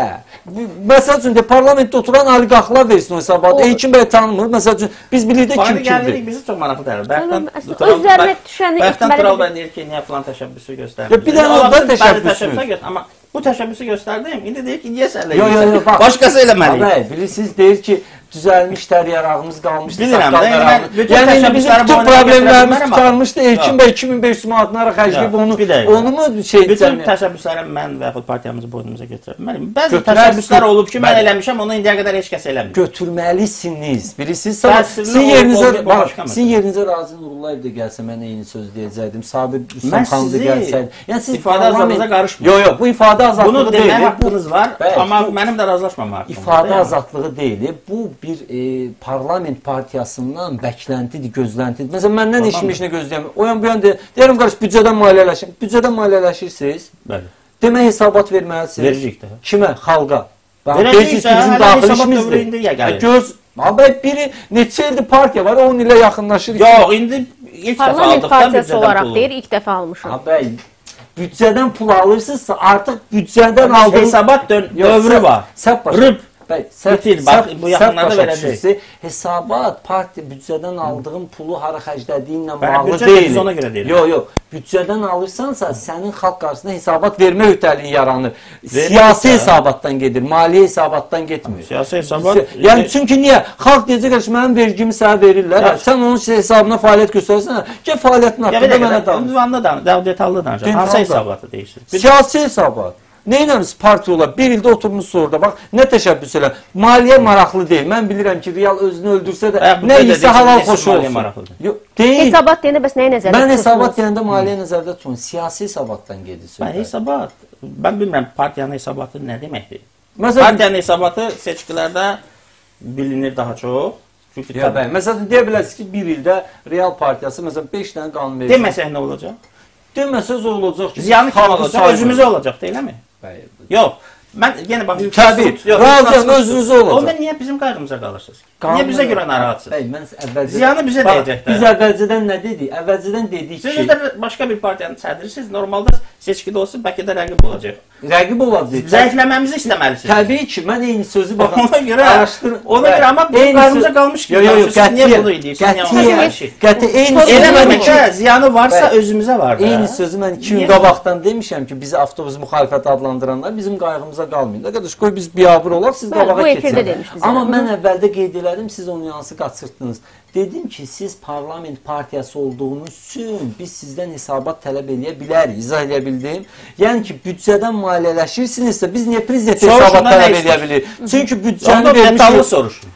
Məsəl üçün, parlamentdə oturan oliqarxlar versin o hesabatı. Elkin bəy tanımır. Məsəl üçün, biz bilirik də kim kimdir. Bizi çox maraqlı deyil. Öz üzərinə düşəni Bəyəkdən Tural bəy deyir ki, niyə filan təşəbbüsü göstərdir? Bir dənə orada təşəbbüsü. Amma bu təşəbbüsü göstərdim. İndi deyir ki, niyə sənlə edirsən? Başqası eləməliyik. Bilirsiniz, deyir ki, düzəlmişlər, yarağımız qalmışdı. Bilirəm də, yəni indi bizim bütün problemlərimiz tutarmışdı. Elkin bəy iki min beş yüz manatlara xərcləyib onu, onu mu şey edəcəm? Bütün təşəbbüsləri mən və yaxud partiyamızı boynumuza götürə bilməliyim. Bəzi təşəbbüslər olub ki, mən eləmişəm, onu indiyə qədər heç kəs eləmir. Götürməlisiniz. Bilirsiniz, sizin yerinizə sizin yerinizə Razi Nurullayev də gəlsə, mən eyni söz deyəcəkdim. Sabir Üstəmxan da gəlsəydi. Yəni siz ifadə azadlığına qarışmır. Yox, yox, bu ifadə azadlığı deyil. Bunu demək haqqınız var, amma mənim də razılaşmam haqqımda. İfadə azadlığı deyil. Bu bir e, parlament partiyasından bəkləntidir, gözləntidir. Məsələn, məndən eşitmişini gözləyəm. O yan bu yan deyir, deyirəm qarşı büdcədən maliyyələşin. Büdcədən maliyyələşirsiniz. Bəli. Demək hesabat verməlisiniz. Verəcək də. Kimə? Xalqa. Verəcək də, hələ hesabat dövründə ya gəlir. Göz, abi biri neçə ildir partiya var, on ilə yaxınlaşır. Yox, indi ilk dəfə parlament partiyası olaraq deyir, ilk dəfə almışam. Abi, büdcədən pul alırsınızsa, artıq büdcədən aldığınız hesabat dövrü var. Rüb. Bitir, bax, bu yaxınlarda verəcək. Hesabat, partiya büdcədən aldığın pulu hara xərclədiyinlə bağlı deyil. Biz ona görə deyirik. Yox, yox. Büdcədən alırsansa, sənin xalq qarşısında hesabat vermə öhdəliyi yaranır. Siyasi hesabatdan gedir, maliyyə hesabatdan getmir. Siyasi hesabat... Yəni, çünki niyə? Xalq deyəcək, qarşı, mənim vergimi sənə verirlər. Sən onun hesabına fəaliyyət göstərsən, gəl fəaliyyətin haqqında mənə danış. Ünvanda danış, detallı danış. Hansı hesabatı deyişir? Siyasi hesabat. Neynəniz partiya olar? Bir ildə oturmuşsa orada, bax, nə təşəbbüs elə? Maliyyə maraqlı deyil. Mən bilirəm ki, real özünü öldürsə də, nə isə halal xoşu olsun. Deyil. Hesabat deyəndə bəs nəyə nəzərdə tutursunuz? Mən hesabat deyəndə maliyyə nəzərdə tutun. Siyasi hesabatdan gedir söhbət. Mən hesabat, mən bilmirəm partiyanın hesabatı nə deməkdir? Partiyanın hesabatı seçkilərdə bilinir daha çox. Ya bəy, məsələn, deyə bilərsiniz ki, bir ildə real partiyası, məsələn, beş dənə qanun verir. Deməsək nə olacaq? Deməsəz olacaq ki, ziyanı kim olacaq? Özümüzə olacaq, deyilmi? Yox, mən yenə bax... Təbii, razıyam, özünüzə olacaq. Onda niyə bizim qayğımıza qalırsınız? Niyə bizə görə narahatsınız? Bəy, mən əvvəlcədən... Ziyanı bizə deyəcək də. Biz əvvəlcədən nə dedik? Əvvəlcədən dedik ki... Siz özdə başqa bir partiyanın sədrisiniz, normalda seçkidə olsun, bəlkə də rəqib olacaq. Rəqib olacaq. Zəifləməmizi istəməlisiniz. Təbii ki, mən eyni sözü baxın. Ona görə, ona görə, amma bizim qayğımıza qalmış ki, niyə bunu edirsiniz? Qəti, eyni eləmədikdə ziyanı varsa özümüzə var da. Eyni sözü mən iki gün qabaqdan demişəm ki, bizi avtobus müxalifəti adlandıranlar bizim qayğımıza qalmayın. Qardaş, qoy biz biabır olaq, siz qabağa keçin. Amma mən əvvəldə qeyd elədim, siz onun yansı qaçırtdınız. Dedim ki, siz parlament partiyası olduğunuz üçün biz sizdən hesabat tələb edə bilərik. İzah edə bildim. Yəni ki, büdcədən maliyyələşirsinizsə, biz niyə prezidentə hesabat tələb edə bilirik? Çünki büdcəni vermişik. soruşun.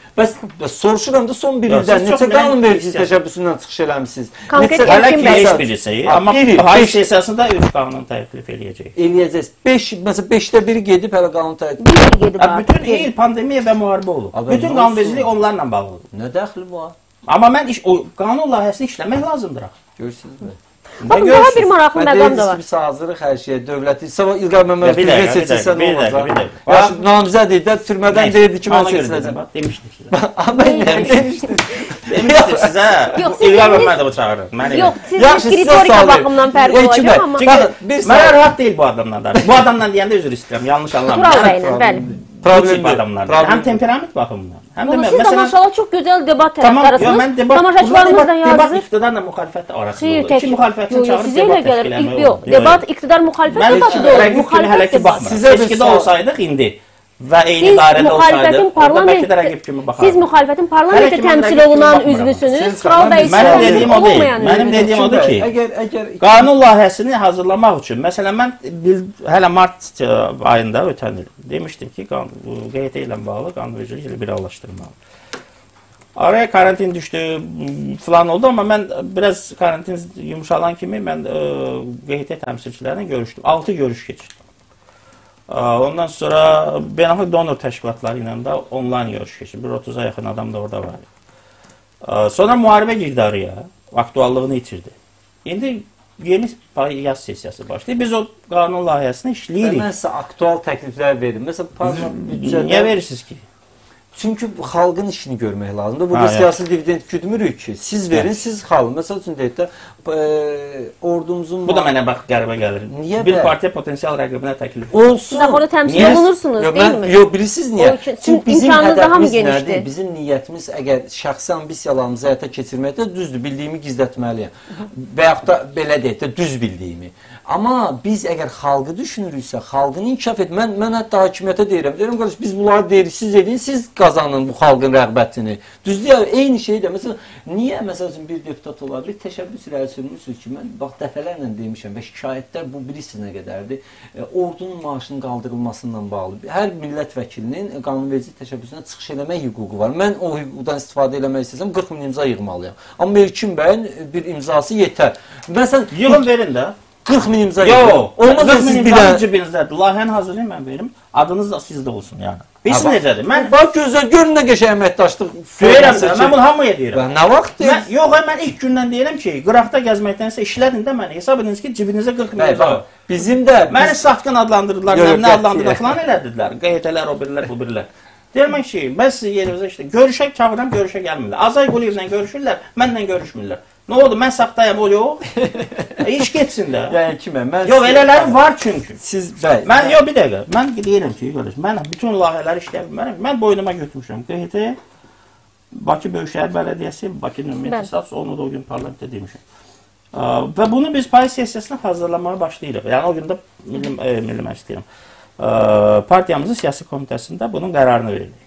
Bəs, bəs soruşuram da son bir Yox, ildən siz çox neçə qanun verici müəyyən təşəbbüsündən çıxış eləmisiniz? Konkret Neçə- Hələ Erkin ki, bəy. heç birisi, Ha, amma biri, hay beş- sessiyasında üç qanun təklif eləyəcək. eləyəcəksiniz. beş, məsələn beşdə biri gedib hələ qanun təklif. Bir il gedib Ha, artıq. bütün il pandemiya və müharibə olub. Abi, Bütün nə qanunvericilik olsun? onlarla bağlıdır. Nə dəxli var? Amma mən iş, o qanun layihəsini işləmək lazımdır. Görürsünüzmü? Baxın, daha bir maraqlı məqam da var. Biz hazırıq hər şeyə, dövləti. Sabah İlqar Məmmədov Bir dəqiqə, prezident bir seçilsə dəqiqə, nə bir dəqiqə, olacaq? bir dəqiqə. Bax, namizəd idi də, türmədən deyirdi ki, mən Ona görə seçiləcəm. dedim, bax, demişdik sizə. Amma mən demişdim. Demişdim sizə. Yox, siz İlqar dediniz- Məmmədov çağırır. Məni. Yox, siz Yaxşı, sizə ritorika sual verin. baxımından fərqli Elçin olacaq bəy, amma Baxın, bir Mənə saniyə. rahat deyil bu adamlar da. Bu adamdan deyəndə üzr istəyirəm, yanlış anlamayın. Tural Yəni, bəylə, bəli. Problem Problem bu adamlardır. problem. Həm temperament baxımından, həm də Bunu mən- siz məsələn- tamaşalar çox gözəl debat Tamam, yo, tərəfdarısınız. mən debat, Tamaşaçılarımız da debat, debat yazır. iktidarla müxalifət də arasında Xeyr, olur. İki tək- müxalifətçini Yo, yo, çağırıb sizə debat elə gəlir. təşkil etmək Yox, olur. debat iqtidar müxalifət Mən debatıdır. o, rəqib kimi hələ Müxalifət ki debatı. baxmıram. Sizə bir Seçkidə sual. olsaydıq indi və eyni Siz dairədə müxalifətin olsaydıq, orada bəlkə də rəqib parlament kimi siz baxardıq. müxalifətin Hələ parlamentdə ki, mən təmsil rəqib kimi olunan baxmıram. üzvüsünüz. Siz- Tural bəy Mənim isə dediyim o deyil. olmayan Mənim üzvüsünüz. dediyim odur ki, Əgər, əgər qanun layihəsini hazırlamaq üçün, məsələn, mən bil, hələ mart e, ayında ötən il demişdim ki, qan- bu Q Y T ilə bağlı qanunvericilik liberallaşdırmalı. Araya karantin düşdü, falan oldu, amma mən biraz karantin yumuşalan kimi mən e, Q Y T təmsilçilərinə görüşdüm. altı görüş keçirdim. E, Ondan sonra beynəlxalq donor təşkilatları ilə də onlayn görüş keçirdim. Bir otuza yaxın adam da orada var. E, Sonra müharibə girdi araya, aktuallığını itirdi. İndi yeni yaz sessiyası başlayır. Biz o qanun layihəsini işləyirik. mən sizə aktual təkliflər verim. Məsələn, parlament büdcədə Niyə verirsiniz ki? Çünki bu xalqın işini görmək lazımdır. Burada Ha, siyasi dividend güdmürük ki. Siz verin, siz xalq. Məsəl üçün deyək də, e, ordumuzun Bu da mənə bax qəribə gəlir. Niyə Bir bə? partiya potensial rəqibinə təklif. olsun. Siz axı orada təmsil Niyə? olunursunuz, Yox, deyil mən- mi? Yox, bilirsiniz niyə? O üçün- Çünki bizim imkanınız daha mı hədəfimiz genişdir? nədir? Bizim niyyətimiz əgər şəxsi ambisiyalarımızı həyata keçirməkdə düzdür, bildiyimi gizlətməliyəm. Və yaxud da belə deyək də düz bildiyimi. Amma biz əgər xalqı düşünürüksə, xalqını inkişaf et. Mən mən hətta hakimiyyətə deyirəm. Deyirəm qardaş, biz bunları deyirik, siz edin, siz qazanın bu xalqın rəğbətini. Düzdür ya, eyni şeydir. Məsələn, niyə məsəl üçün bir deputat olar, bir təşəbbüs irəli sürmürsünüz ki, mən bax dəfələrlə demişəm və şikayətlər bu bilirsiniz nə qədərdir. E, ordunun maaşının qaldırılmasından bağlı. Hər millət vəkilinin qanunverici təşəbbüsünə çıxış eləmək hüququ var. Mən o hüquqdan istifadə eləmək istəsəm qırx min imza yığmalıyam. Amma Elçin bəyin bir imzası yetər. Məsələn, Yığın verin də. qırx min imza Yox, yığın. Olmaz da qırx min siz bir imzanın dənə cibinizdədir. Layihəni hazırlayın mən verim. Adınız da sizdə olsun yəni. Bilsin Ha, necədir? Mən bax gözəl görün nə qəşəng əməkdaşlıq. deyirəm forması də, ki- mən bunu hamıya deyirəm. Və nə vaxt deyir? Mən yox, mən ilk gündən deyirəm ki, qıraqda gəzməkdənsə işlədin də məni. Hesab ediniz ki, cibinizə qırx min Bəli, imza. bax, bizim də Məni biz- satqın adlandırdılar, Yox, yox, nə adlandırdılar qətiyyən. falan elədilər. Q Y T'lər, o birilər, bu birilər. Deyirəm ki, mən sizin yerinizə işte görüşə çağıram, görüşə gəlmirlər. Azay Quliyevlə görüşürlər, mənlə görüşmürlər. Nə oldu? Mən saxtayam, o yox. E, iş getsin də. Yəni kimə? Mən Yox, siz- elələri var çünki. Siz bəli. Mən yox bir dəqiqə. Mən deyirəm ki, qardaş, mən bütün layihələri işləyə bilmərəm. Mən boynuma götürmüşəm. Q Y T, Bakı Böyükşəhər Bələdiyyəsi, Bakı Ümumiyyətli Statusu, onu da o gün parlamentdə demişəm. Ə, Və bunu biz pay sessiyasına hazırlamaya başlayırıq. Yəni o gün də milli, e, milli məclis deyirəm. Ə, Partiyamızın siyasi komitəsində bunun qərarını verdik.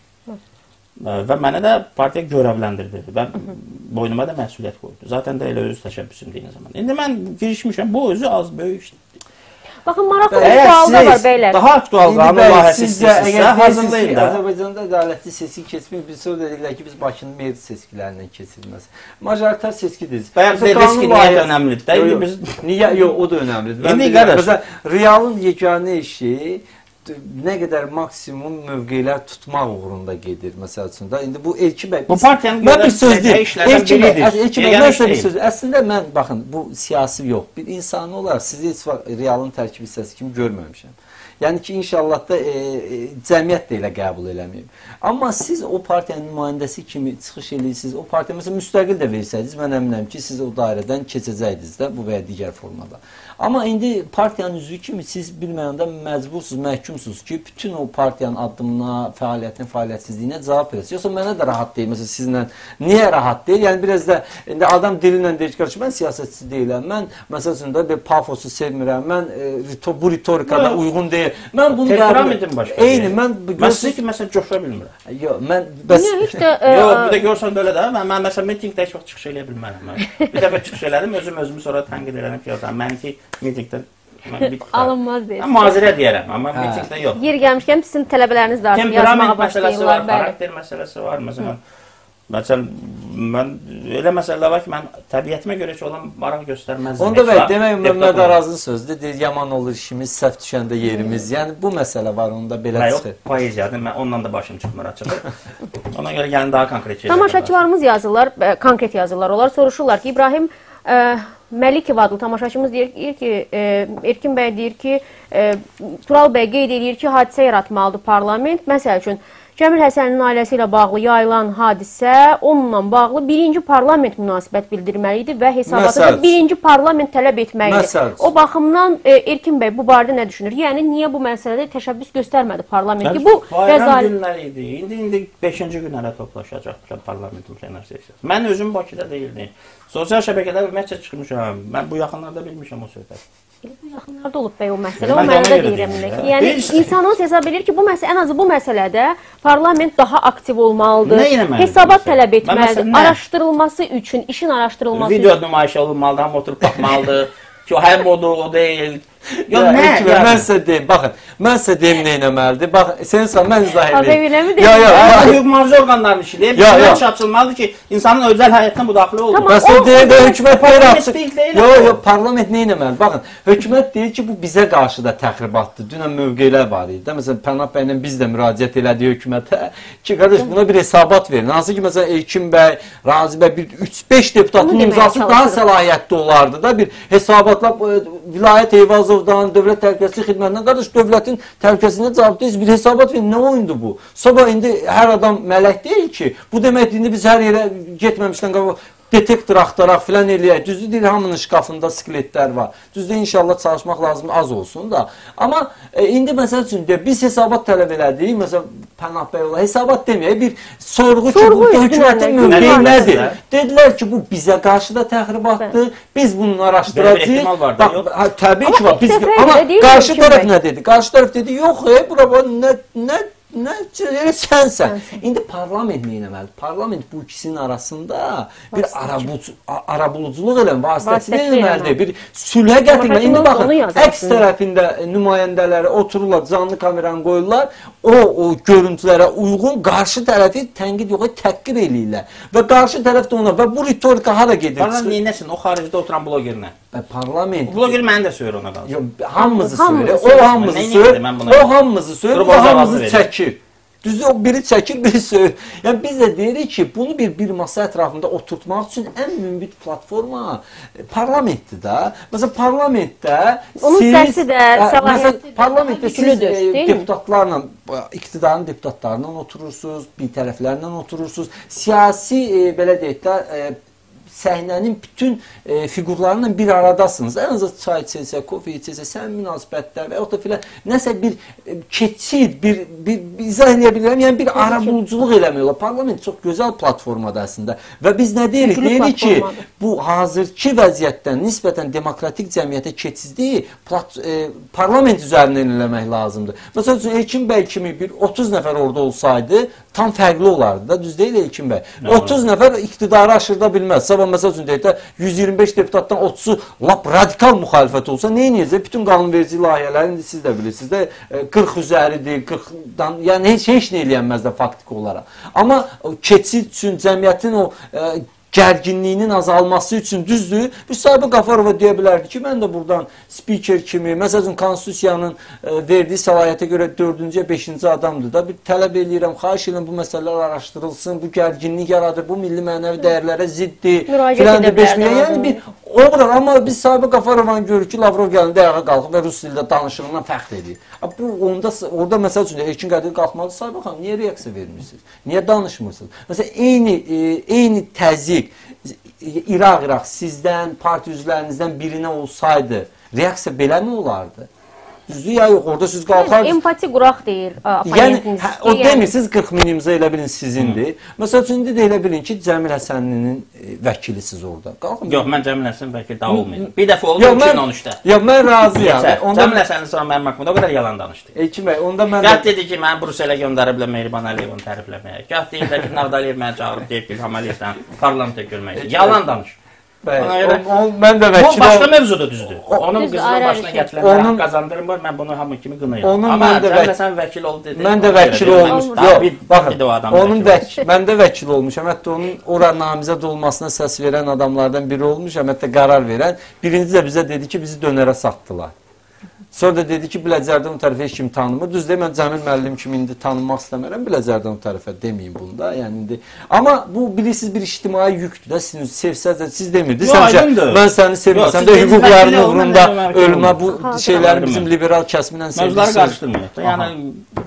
Ə, Və mənə də partiya görevləndirdi. Və boynuma da məsuliyyət qoydu. Zaten də elə öz təşəbbüsüm deyilən zaman. İndi mən girişmişəm. Bu özü az böyük işdir. Baxın, maraqlı bir Əgər sual da siz var bəylər. Daha aktual İndi qanun bəli, layihəsi siz də əgər istəyirsinizsə deyirsiniz hazırlayın ki, da. Azərbaycanda ədalətli seçki keçmək, biz sonra dediklər ki, biz Bakının meri seçkilərindən keçirilməz. Majoritar seçkidir. Bəyəm Məsələn, dediniz qanun ki, niyyət layihəsi- önəmlidir də. Yox, İndi yox. biz Niyə? Yox, o da önəmlidir. Mən İndi bilirəm. qardaş. Məsələn, realın yeganə işi d- nə qədər maksimum mövqelər tutmaq uğrunda gedir məsəl üçün də. İndi bu Elçi bəy Bu partiyanın mən bir görəv- söz deyim. işlərdən Elçi bəy, biridir. Elçi bəy, Yeganə mən iş sizə bir deyil. söz. Əslində mən baxın, bu siyasi yox. Bir insani olaraq sizi heç vaxt realın tərkib hissəsi kimi görməmişəm. Yəni ki, inşallah da e, e, cəmiyyət də elə qəbul eləməyib. Amma siz o partiyanın nümayəndəsi kimi çıxış edirsiniz. O partiya məsələn müstəqil də versəydiniz, mən əminəm ki, siz o dairədən keçəcəydiniz də bu və ya digər formada. Amma indi partiyanın üzvü kimi siz bilməyəndə məcbursunuz, məhkumsunuz ki, bütün o partiyanın addımına, fəaliyyətin, fəaliyyətsizliyinə cavab verəsiniz. Yoxsa mənə də rahat deyil. Məsələn, sizlə niyə rahat deyil? Yəni biraz da indi adam dili ilə deyir ki, qardaş, mən siyasətçi deyiləm. Mən məsəl üçün də bir pafosu sevmirəm. Mən e, rito, bu ritorikada Yox. uyğun deyil. Mən bunu temperamentim başqa. Eyni, mən Mən sizin ki, məsələn, coşa bilmirəm. Yox, mən bəs Niyə heç də e, Yox, bir də görsən belə də, mən, mən məsələn mitinqdə heç vaxt çıxış eləyə bilmərəm. Mən bir dəfə çıxış elədim, özüm özümü sonra tənqid elədim ki, adam mənimki mitinqdən Alınmaz deyil. Mühazirə deyərəm, amma mitingdə yox. Yer gəlmişkən sizin tələbələriniz də artıq yazmağa başlayırlar. Xarakter məsələsi var, məsələn. Məsələn, mən elə məsələlər var ki, mən təbiətimə görə heç olan maraq göstərməzdim. Onda bəy, demək Məhəmməd Arazın sözüdür, deyir, yaman olur işimiz, səhv düşəndə yerimiz. Yəni, bu məsələ var, onda belə çıxır. Yox, poeziyadır, ondan da başım çıxmır açılır. Ona görə gəlin daha konkret şeylər. Tamaşaçılarımız yazırlar, konkret yazırlar. Onlar soruşurlar ki, İbrahim Məlikov adlı tamaşaçımız deyir ki, Erkin bəy deyir ki, Tural bəy qeyd edir ki, hadisə yaratmalıdır parlament. Məsəl üçün, Cəmil Həsənin ailəsi ilə bağlı yayılan hadisə onunla bağlı birinci parlament münasibət bildirməlidir və hesabatı da birinci parlament tələb etməlidir. O baxımdan Erkin bəy bu barədə nə düşünür? Yəni, niyə bu məsələdə təşəbbüs göstərmədi parlament ki, bu bayram günləri idi. İndi, indi beşinci gün hələ toplaşacaq parlamentin plenar sessiyası. Mən özüm Bakıda deyildim. Sosial şəbəkədə ümumiyyətcə çıxmışam. Mən bu yaxınlarda bilmişəm o söhbəti. Bu yaxınlarda olub bəy o məsələ. O mənada deyirəm. Yəni, insanımız hesab edir ki, ən azı bu məsələdə parlament daha aktiv olmalıdır. Hesabat tələb etməlidir. Araşdırılması üçün, işin araşdırılması üçün. Video nümayişə olunmalıdır, ham oturub baxmalıdır ki, o həm odur, o deyil. Yox, nə? Mən sizə deyim, baxın, mən sizə deyim nə eləməlidir. Baxın, sən sən, mən izah edeyim. Abi, elə mi deyim? Yox, yox, hüquq mühafizə orqanlarının işidir. Hüquq açılmalıdır ki, insanın özəl həyatına müdaxilə olur. Mən sizə deyim, hökumət deyir, yox, yox, parlament nə eləməlidir? Baxın, hökumət deyir ki, bu bizə qarşı da təxribatdır. Dünən mövqelər var idi. Məsələn, Pənah bəylə biz də müraciət elədik hökumətə ki, qardaş, buna bir hesabat verin. Hansı ki, məsələn, Erkin bəy, Razi bəy, bir üç beş deputatın imzası daha səlahiyyətli olardı da, bir hesabatla vilayət Eyvazovdan, dövlət təhlükəsizlik xidmətindən, qardaş, dövlətin təhlükəsizliyinə cavabdayız, bir hesabat verin, nə oyundur bu? Sabah indi hər adam mələk deyil ki, bu demək indi biz hər yerə getməmişdən qabaq, detektor axtaraq filan eləyək. Düzdür, deyil, hamının şkafında skeletlər var. Düzdür, inşallah çalışmaq lazım az olsun da. Amma e, indi məsəl üçün deyək, biz hesabat tələb elədik, məsələn, Pənah bəy ola, hesabat deməyək, bir sorğu ki, bu hökumətin mövqeyi nədir? Dedilər ki, bu bizə qarşı da təxribatdır, biz bunun araşdıracağıq. Təbii ki, var. Biz, amma qarşı tərəf nə dedi? Qarşı tərəf dedi, yox, e, bura nə, nə Nə, elə sənsən. İndi parlament nə eləməlidir? Parlament bu ikisinin arasında bir arabuluculuq eləmə, vasitəsilə eləməlidir. Bir sülhə gətirməlidir. İndi baxın, əks tərəfində nümayəndələri otururlar, canlı kameranı qoyurlar, o, o görüntülərə uyğun qarşı tərəfi tənqid yox, təhqir eləyirlər. Və qarşı tərəf də ona, və bu ritorika hara gedir? Parlament neynəsin? O xaricdə oturan blogerinə. Parlament. Bloger məni də söyür ona qalsın. Hamımızı söyür. O hamımızı söyür. O hamımızı söyür. O hamımızı çəkir. Düzdür, o biri çəkir, biri söyür. Yəni, biz də deyirik ki, bunu bir, bir masa ətrafında oturtmaq üçün ən mümbit platforma parlamentdir da. Məsələn, parlamentdə onun siz, səsi də, səlahiyyəti parlamentdə siz e, deputatlarla, iqtidarın deputatlarla oturursunuz, bir tərəflərlə oturursunuz. Siyasi, e, belə deyək də, e, səhnənin bütün e, figurlarla bir aradasınız. Ən azı çay içəcək, kofe içəcək, sən münasibətlər və yaxud da filan nəsə bir e, keçid, bir, bir, bir izah eləyə bilirəm, yəni bir arabuluculuq eləmək. Parlament çox gözəl platformadır əslində. Və biz nə deyirik? Deyirik ki, bu hazırki vəziyyətdən nisbətən demokratik cəmiyyətə keçizdiyi plat, e, parlament üzərindən eləmək lazımdır. Məsəl üçün, Erkin bəy kimi bir otuz nəfər orada olsaydı, tam fərqli olardı da, düz deyil Erkin bəy. otuz nəfər iqtidarı aşırda bilməz. Sabah məsəl üçün deyək də, yüz iyirmi beş deputatdan otuzu lap radikal müxalifət olsa, nə edəcək? Bütün qanunverici layihələr, indi siz də bilirsiniz də, qırx üzəridir, qırxdan, yəni heç, heç nə eləyənməz də faktiki olaraq. Amma keçid üçün cəmiyyətin o e, gərginliyinin azalması üçün düzdür. Bir Sabir Qafarova deyə bilərdi ki, mən də buradan spiker kimi, məsələn, konstitusiyanın e, verdiyi səlahiyyətə görə dördüncü, beşinci adamdır da, bir tələb eləyirəm, xahiş edirəm, bu məsələlər araşdırılsın, bu gərginlik yaradır, bu milli mənəvi dəyərlərə ziddir, filandır, beş milyon, yəni bir olur, amma biz Sabir Qafarovanı görürük ki, Lavrov gəlində ayağa qalxıb və rus dildə danışığından fəxr edir. Bu, onda, orada məsəl üçün, Erkin Qədir qalxmalı, Sabir xanım, niyə reaksiya vermirsiniz? Niyə danışmırsınız? Məsələn, eyni, e, eyni təzyiq İraq-İraq sizdən, parti üzvlərinizdən birinə olsaydı, reaksiya belə mi olardı? Düzdür ya yox, orada siz qalxar... Empati quraq deyir. Yəni, hə, o demirsiniz, qırx min imza elə bilin sizindir. Məsəl üçün, indi də elə bilin ki, Cəmil Həsəninin e, vəkilisiniz orada. Qalxın. Yox, mən Cəmil Həsən vəkil daha olmayayım. Bir dəfə oldu iki min on üçdə. Yox, mən razıyam. Cəmil Həsənin sonra mənim haqqımda o qədər yalan danışdı. Elkin bəy, onda mən... Gah dedi ki, mən Bruselə göndəriblə Mehriban Əliyevin tərifləməyə. Gah deyirlər ki, Navdaliyev mənə çağırıb deyib ki, Hamaliyevdən parlamentə görmək. Yalan danış. Mən də vəkil Bu başqa mövzuda düzdür. Onun Düzdür, qızının ayrı-ayrı başına şey. gətirilən Onun- haqq qazandırmır, mən bunu hamı kimi qınayıram. Onun Amma mən də Cəmilə vək- sən vəkil ol dedin. Mən də ona görə vəkil deyirəm, olmuş. mən- Yox, bir- baxın. bir də o adam Onun vəkil vəkil, mən də vəkil olmuşam. Hətta onun ora namizəd olmasına səs verən adamlardan biri olmuşam. Hətta qərar verən. Birinci də bizə dedi ki, bizi dönərə satdılar. Sonra da dedi ki, Biləcərdən o tərəfə heç kim tanımır. Düzdür, mən Cəmil müəllim kimi indi tanınmaq istəmirəm. Biləcərdən o tərəfə deməyim bunda. Yəni indi amma bu bilirsiniz bir ictimai yükdür də. Siz sevsəz də siz demirdiniz. Yox, Həmişə aydındır. mən səni Yox, sevməsəm siz də dediniz, hüquqların vəkil olun, uğrunda mən də vəkil ölümə bu olun. şeyləri Ha, bizim tamam. liberal kəsminlə Mövzuları sevdiniz. qarışdırmayaq. da. Yəni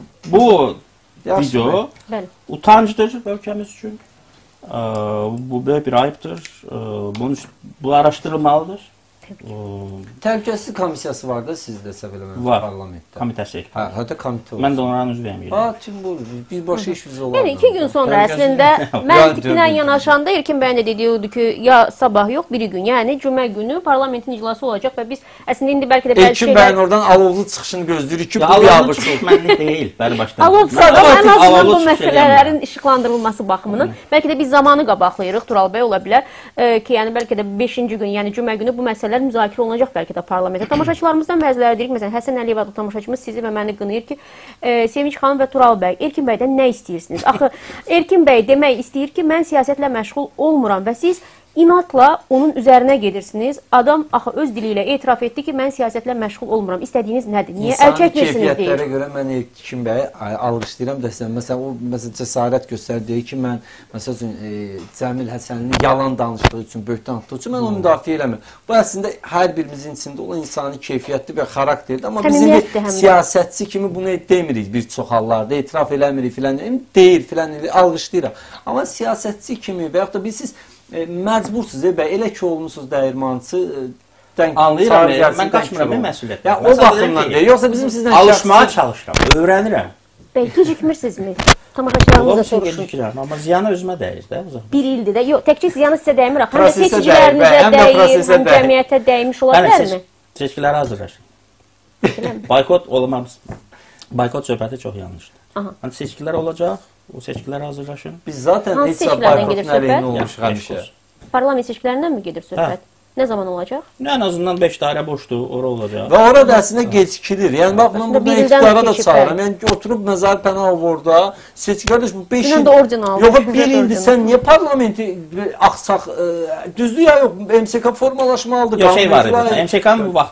bu Yaxşı, video Bəli. utancdır ölkəmiz üçün. Ee, Bu böyük bir ayıbdır. Ee, Bunun bu araşdırılmalıdır. Ee, Təhlükəsizlik komissiyası var da sizdə səhv eləmirəm Var. parlamentdə. Komitəsi. Hə, hətta komitə olsun. Mən də onların üzvüyəm. Ha, tüm bu bir başa işimiz olar. Yəni iki gün sonra Təhlükəsizlik- əslində Ya, məntiqlə dövlət- yanaşanda İlkin bəyin də dediyi ki, ya sabah yox, biri gün. Yəni cümə günü parlamentin iclası olacaq və biz əslində indi bəlkə də bəzi İlkin şeylər bəyin oradan alovlu çıxışını gözləyirik ki, Ya bu Allah'ın biabırçı çıxış mənlik deyil, bəri başdan. Alovsa Mən da ən artıq azından alovlu bu çıxış məsələlərin işıqlandırılması baxımından bəlkə də biz zamanı qabaqlayırıq. Tural bəy ola bilər e, ki, yəni bəlkə də beşinci gün, yəni cümə günü bu məsələlər müzakirə olunacaq bəlkə də parlamentdə. Tamaşaçılarımızdan bəziləri deyir, məsələn Həsən Əliyev adlı tamaşaçımız sizi və məni qınayır ki, e, Sevinç xanım və Tural bəy Erkin bəydən nə istəyirsiniz? Axı Erkin bəy demək istəyir ki, mən siyasətlə məşğul olmuram və siz inatla onun üzərinə gedirsiniz. Adam axı öz dili ilə etiraf etdi ki, mən siyasətlə məşğul olmuram. İstədiyiniz nədir? Niyə əl İnsanın çəkmirsiniz keyfiyyətlərə deyir. görə mən Erkin bəyi alqışlayıram desəm. Məsələn, o məsələn cəsarət göstərir deyir ki, mən məsəl üçün e, Cəmil Həsənli yalan danışdığı üçün, böhtan atdığı üçün mən onu müdafiə eləmirəm. Bu əslində hər birimizin içində olan insani keyfiyyətli və xarakterdir. Amma biz indi Səmimiyyətdir həm də. siyasətçi kimi bunu demirik bir çox hallarda, etiraf eləmirik filan. Deyir filan, alqışlayıram. Amma siyasətçi kimi və yaxud da biz siz E, məcbursunuz e, bəy, elə ki olmusunuz dəyirmançı e, Anlayıram, mən qaçmıram bir məsuliyyətdən. Ya o baxımdan deyil, yoxsa bizim sizdən alışmağa çalışıram, öyrənirəm. Bəy, gecikmirsizmi? Tamaşaçılarımız da Olaq üçün soruşur. gecikirəm, amma ziyanı özümə dəyir də. Bir ildir də. Yox, təkcə ziyanı sizə dəymir. Həm də Prosesə dəyir, seçicilərinizə bəy, həm də dəyir, prosesə həm dəyir. cəmiyyətə dəymiş ola Bəli, bilərmi? seç- seçkilərə hazırlaşın. Boykot olmamız. Boykot söhbəti çox yanlışdır. Aha. Hani seçkilər olacaq, o seçkilərə hazırlaşın. Biz zaten Hansı heç seçkilərdən boykotun gedir söhbət? əleyhinə olmuşuq Ya, həmişə. beş Parlament seçkilərindən mi gedir söhbət? Nə zaman olacaq? Ən azından beş dairə boşdur, ora olacaq. Və orada əslində gecikilir. Yəni bax, mən Əslində burada bir ildən iqtidara da keçib, çağıram. bəli. Yəni oturub Nəzar Pənahov orada seçki qardaş bu beş Dünən il. də orden aldı. Yox, Bizzət bir ildir ordeni. sən niyə parlamenti axsaq e, düzdür ya yox, M S K formalaşma aldı. Yox, şey var qanun idi. icra- M S K-nın bu vaxt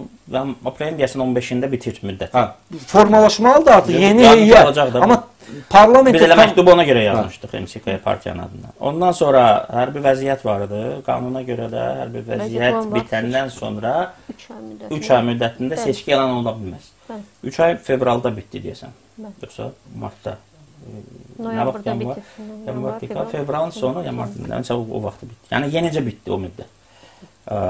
aprelin deyəsən on beşində bitir müddət. Hə, formalaşma aldı artıq Yox, yeni yardımcı heyət. olacaq da bu. Amma parlament Biz elə məktubu ona görə yazmışdıq M S K-yə partiyanın adına. Ondan sonra hərbi vəziyyət var idi. Qanuna görə də hərbi vəziyyət olan vaxt bitəndən sonra üç ay müddətində. üç ay müddətində Bəli. seçki elan oluna bilməz. Bəli. üç ay fevralda bitdi deyəsən. Bəli. Yoxsa martda. Noyabrda yanvar? bitir. Yanvar, dekabr, fevralın sonu, yanvarın nəsə o, o vaxtı bitdi. Yəni yenicə bitdi o müddət. Ə,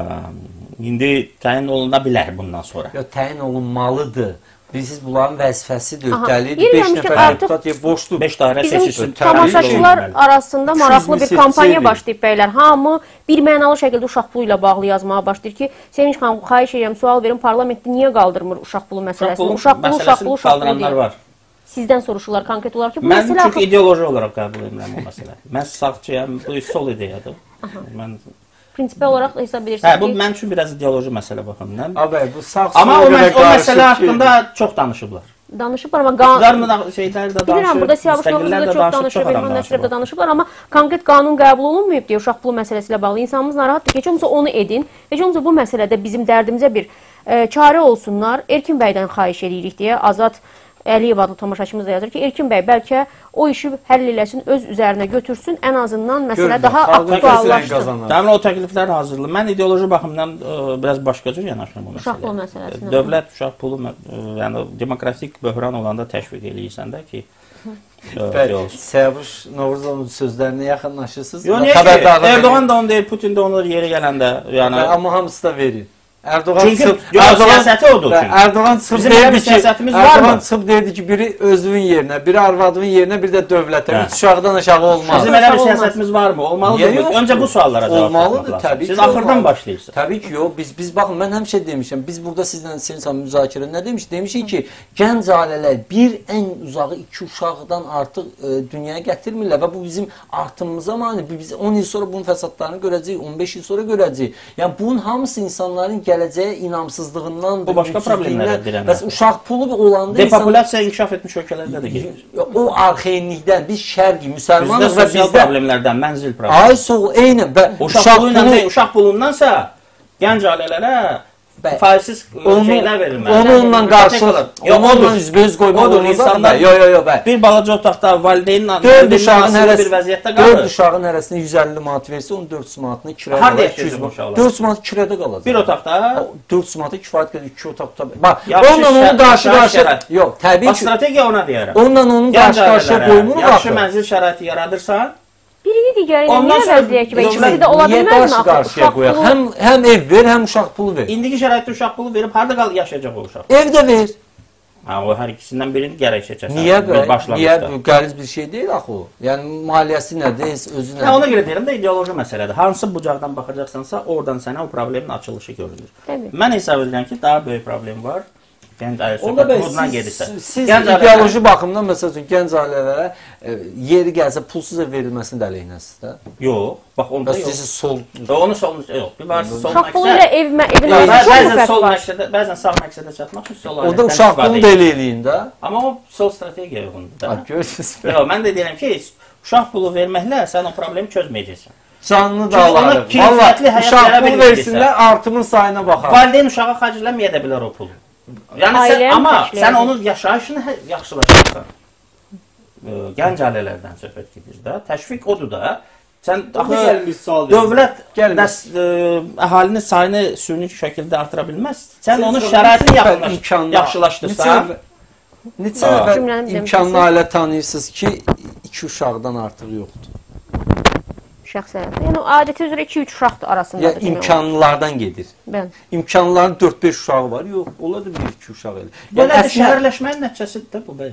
indi təyin oluna bilər bundan sonra. Ya təyin olunmalıdır. Bilirsiniz bunların vəzifəsidir, Aha, öhdəliyidir. yer beş vermişkən nəfər artıq deputat yer boşdur. beş dairə Bizim seçilsin. tamaşaçılar Təyin arasında maraqlı bir Siz kampanya mi başlayıb bəylər. Hamı bir mənalı şəkildə uşaq pulu ilə bağlı yazmağa başlayır ki, Sevinç xanım, xahiş edirəm, sual verin, parlamentdə niyə qaldırmır uşaq pulu məsələsini? Uşaq pulu, uşaq pulu, uşaq pulu qaldıranlar deyir. var. Sizdən soruşurlar konkret olaraq ki, bu Mən məsələ çünki axı ideoloji olaraq qəbul edirəm o məsələ. Mən sağçıyam, bu sol ideyadır. Mən prinsipə olaraq hesab Hə, edirsiniz bu ki, mənim üçün biraz ideoloji məsələ baxımdan. Abi bu sağ Amma o, sola məs görə o məsələ qarışıq haqqında çox danışıblar. danışıblar, amma qanun Qanunlar da şeylər də danışır. Bilirəm, burada Siyavuş Novruzlu da çox danışır, Elman Nəsrəv də danışıblar, amma konkret qanun qəbul olunmayıb deyə uşaq pulu məsələsi ilə bağlı insanımız narahatdır ki, heç olmasa onu edin. Heç olmasa bu məsələdə bizim dərdimizə bir e, çarə olsunlar. Erkin bəydən xahiş edirik deyə Azad Əliyev adlı tamaşaçımız da yazır ki, Erkin bəy bəlkə o işi həll eləsin, öz üzərinə götürsün, ən azından məsələ Görün, daha xalqın aktuallaşsın. qazanar. Təmin o təkliflər hazırlayır. Mən ideoloji baxımdan ə, biraz başqa cür yanaşıram bu məsələyə. Uşaq pulu məsələsinə. Dövlət uşaq pulu, ə, yəni demokratik böhran olanda təşviq eləyirsən də ki, ə, şey olsun. Səvuş Novruzovun sözlərinə yaxınlaşırsınız. Yox, niyə ki? Erdoğan da onu deyir, Putin də onu yeri gələndə, yəni Amma hamısı da verir. Erdoğan Çünki çıxıb, siyasəti odur. Erdoğan çıxıb Bizim deyirdi ki, siyasətimiz var Erdoğan mı? çıxıb deyirdi ki, biri özünün yerinə, biri arvadının yerinə, bir də dövlətə. Hə. Üç uşaqdan aşağı olmaz. Bizim elə bir siyasətimiz var mı? Olmalıdır mı? Öncə bu suallara cavab olmalıdır, vermək təbii lazım. ki. Siz axırdan başlayırsınız. Təbii ki, yox. Biz biz baxın, mən həmişə demişəm, biz burada sizlə Sevinç xanım müzakirə nə demiş? Demişik ki, gənc ailələr bir ən uzağı iki uşaqdan artıq e, dünyaya gətirmirlər və bu bizim artımımıza mane. Biz on il sonra bunun fəsadlarını görəcəyik, on beş il sonra görəcəyik. Yəni bunun hamısı insanların gələcəyə inamsızlığından, bu başqa problemlərə dirənir. Bəs uşaq pulu olanda depopulyasiya inkişaf etmiş ölkələrdə də gedir. O arxainlikdən biz şərqi müsəlmanıq və bizdə problemlərdən, mənzil problemi. Ay soğ, eynən və uşaq pulu ilə deyil, uşaq pulundansa gənc ailələrə faizsiz şeylər verilməli. Onu onunla qarşılıq, onu onunla üzbəüz qoymaq odur. İnsanlar yo, yo, yo, bir balaca otaqda valideynin dörd uşağın bir vəziyyətdə qalır. dörd uşağın hərəsinə yüz əlli manat versə, onun dörd yüz manatını kiraya harda yaşayacaq uşaqlar? dörd yüz manat kirada qalacaq. Bir otaqda dörd yüz manata kifayət qədər iki otaqda. Bax, yaxşı onunla onun qarşı-qarşı, yox, təbii ki. Strategiya ona deyirəm. Onunla onun qarşı-qarşıya qoymuruq axı. Yaxşı mənzil şəraiti yaradırsan, birini digərini niyə vəzləyək və ikisi də ola bilməzmi axı? Qarşıya qoyaq. Həm həm ev ver, həm uşaq pulu ver. İndiki şəraitdə uşaq pulu verib harda qal yaşayacaq o uşaq? Evdə ver. Ha, o hər ikisindən birini gərək seçəsən. Niyə bəy? Niyə qəliz bir şey deyil axı o? Yəni maliyyəsi nədir, özü nədir? Hə, ona görə deyirəm də ideoloji məsələdir. Hansı bucaqdan baxacaqsansa, oradan sənə o problemin açılışı görünür. Mən hesab edirəm ki, daha böyük problem var. Gənc ailə söhbəti gedirsə. Siz ideoloji baxımdan məsəl üçün gənc ailələrə e, yeri gəlsə pulsuz ev verilməsini də əleyhinəsiz də? Yox, bax onda yox. Siz sol onu sol yox. Bir var sol uşaq pulu ilə ev evin arasında bəzən sol məqsədə, bəzən sağ məqsədə çatmaq üçün sol orada uşaq pulu da eləyin də. Amma o sol strategiya uyğundur da. Görürsüz. Yox, mən də deyirəm ki, uşaq pulu verməklə sən o problemi çözməyəcəksən. Canını da alarıq. Vallahi uşaq pulu versinlər, artımın sayına baxar. Valideyn uşağa xərcləməyə də bilər o pulu. Yəni sən, amma sən onun yaşayışını yaxşılaşdırırsan. Gənc ailələrdən söhbət gedir də. Təşviq odur da. Sən axı dövlət dəs əhalinin sayını süni şəkildə artıra bilməz. Sən onun şəraitini yaxşılaşdırsan. Neçə nəfər imkanlı ailə tanıyırsınız ki, iki uşaqdan artıq yoxdur. Şəxsən. Yəni adəti üzrə iki üç uşaq arasında. Yəni imkanlılardan gedir. Bəli. İmkanlıların dörd beş uşağı var. Yox, ola da bir iki uşaq elə. Yəni şəhərləşmənin nəticəsidir də bu bəy.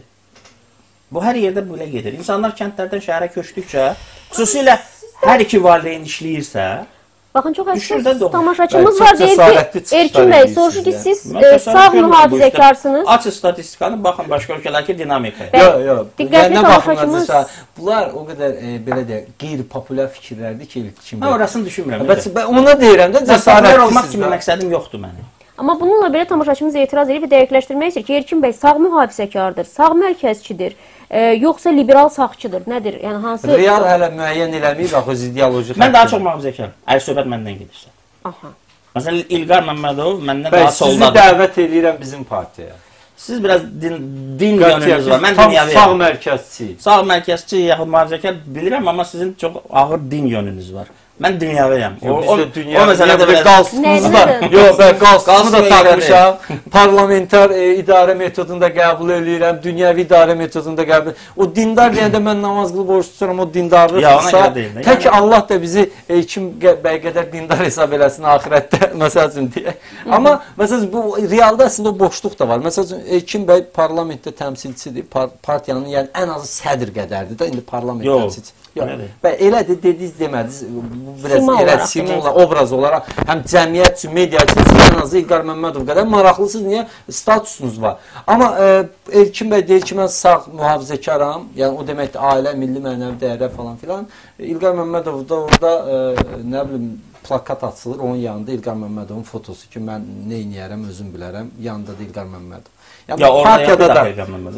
Bu hər yerdə belə gedir. İnsanlar kəndlərdən şəhərə köçdükcə, xüsusilə hər iki valideyn işləyirsə, baxın, çox əsas tamaşaçımız var, deyir ki, Erkin bəy, soruşur ki, siz sağ mühafizəkarsınız. Aç statistikanı, baxın başqa ölkələrdəki dinamikaya. Yox, yox. Diqqətli tamaşaçımız. Bunlar o qədər belə deyək, qeyri-populyar fikirlərdir ki, Erkin bəy. Mən orasını düşünmürəm. Mən ona deyirəm də, cəsarətli olmaq kimi məqsədim yoxdur mənim. Amma bununla belə tamaşaçımız etiraz edib və dəqiqləşdirmək istəyir ki, Erkin bəy sağ mühafizəkardır, sağ mərkəzçidir, e, yoxsa liberal sağçıdır, nədir? Yəni hansı real hələ müəyyən eləməyib axı öz ideoloji. Mən daha çox mühafizəkaram. Əgər söhbət məndən gedirsə. Aha. Məsələn, İlqar Məmmədov məndən daha soldadır. Sizi dəvət edirəm bizim partiyaya. Siz biraz din, din yönünüz var. Mən dünyaviyəm. Sağ mərkəzçi. Sağ mərkəzçi yaxud mühafizəkar bilirəm, amma sizin çox ağır din yönünüz var. Mən dünyaviyəm. O, o, dünya, o məsələdə bir qalsınız da. Yox, mən qalsınızı da takmışam. Parlamentar e, idarə metodunda qəbul edirəm. Dünyəvi idarə metodunda qəbul edirəm. O dindar deyəndə mən namaz qılıb oruç tuturam, o dindarlıqsa. Tək Allah da bizi Erkin bəy qədər dindar hesab eləsin axirətdə, məsəl üçün deyə. Amma məsələn bu realda əslində o boşluq da var. Məsələn Erkin bəy parlamentdə təmsilçidir. Par partiyanın yəni ən azı sədr qədərdir də indi parlament təmsilçisi. Yox, bəy elədir, dediniz, demədiniz. Bu biraz elə simvol, obraz olaraq həm cəmiyyət üçün, media üçün ən azı İlqar Məmmədov qədər maraqlısınız. Niyə? Statusunuz var. Amma e, Erkin bəy deyir ki, mən sağ mühafizəkaram. Yəni o deməkdir, ailə, milli mənəvi dəyərlər falan filan. İlqar Məmmədov da orada e, nə bilim plakat açılır, onun yanında İlqar Məmmədovun fotosu ki, mən nə edərəm, özüm bilərəm. Yanında da İlqar Məmmədov. Yəni, ya partiyada da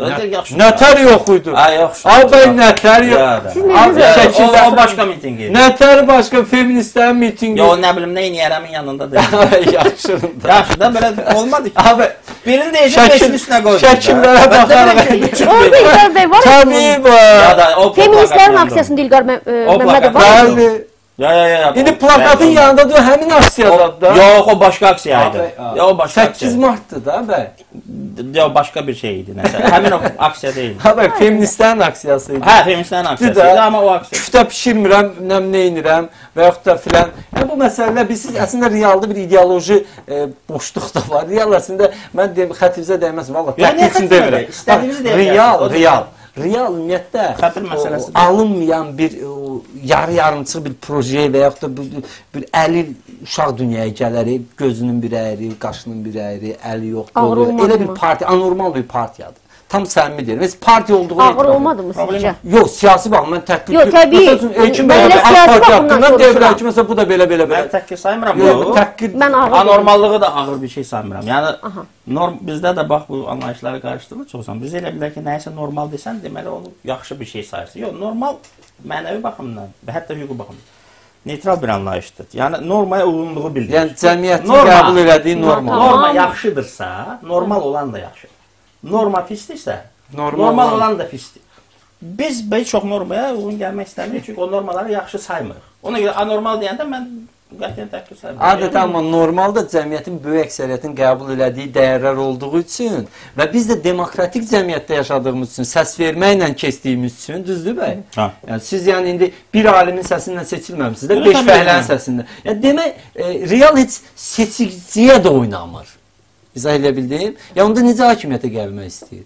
nətər yox idi. Ay bəy nətər yox. O başqa mitinq idi. Nətər başqa feministlərin mitinqi. Ya o nə bilim nə edərəmin yanında deyil. Yaxşıdır. Yaxşı da belə olmadı ki. Abi birini deyəcək beşin üstünə qoydu. Şəkillərə baxaraq. Orada İlqar bəy var. Təbii var. Feministlərin aksiyasında İlqar Məmmədov var. Bəli. Ya ya ya. İndi plakatın yanında da həmin aksiyadadır da. Yox, o başqa aksiyaydı. Ya o başqa səkkiz martdır da, bəy. Ya başqa bir şey idi nəsə. Həmin o aksiya deyildi. Ha bəy, feministlərin aksiyası idi. Hə, feministlərin aksiyası idi, amma o aksiya. Küftə pişirmirəm, nəm nə edirəm və yaxud da filan. Yəni bu məsələlər biz əslində realda bir ideoloji e, boşluq da var. Real əslində mən deyim xətivizə dəyməz. Vallahi təhqir üçün demirəm. İstədiyinizi deyək. Real, real. Real ümumiyyətlə xətir məsələsi alınmayan bir yarı-yarımçıq bir proje və yaxud da bir, bir əli uşaq dünyaya gələr, gözünün bir əyri, qaşının bir əyri, əli yox, qolu. Elə bir partiya, anormal bir partiyadır. Tam səmimi deyirəm. Biz partiya olduğunu ağır olmadı mı sizcə? Yox, siyasi baxım mən təhqir. Yox, təbii. Mən siyasi baxımdan soruşuram. Ki, məsələn, bu da belə-belə. Mən təhqir saymıram. Mən anormallığı da ağır bir şey saymıram. Yəni norm bizdə də bax bu anlayışları qarışdırılır çoxsan. Biz elə bilər ki, nəyisə normal desən, deməli onu yaxşı bir şey sayırsın. Yox, normal mənəvi baxımdan və hətta hüquqi baxımdan neytral bir anlayışdır. Yəni normaya uyğunluğu bildirir. Yəni cəmiyyətin qəbul elədiyi normal. Norma yaxşıdırsa, normal olan da yaxşıdır. Norma pisdirsə, normal, normal olan da pisdir. Biz heç çox normaya uyğun gəlmək istəmirik, çünki o normaları yaxşı saymırıq. Ona görə anormal deyəndə mən qətiyyən təhqir saymıram. Adətən amma normalda cəmiyyətin böyük əksəriyyətin qəbul elədiyi dəyərlər olduğu üçün və biz də demokratik cəmiyyətdə yaşadığımız üçün, səs verməklə keçdiyimiz üçün, düzdür bəy? Ha. Yəni siz yəni indi bir alimin səsindən seçilməmisiniz də, beş fəhlənin səsindən. Yəni demək, e, real heç seçiciyə də oynamır. İzah elə bildim. Ya onda necə hakimiyyətə gəlmək istəyir?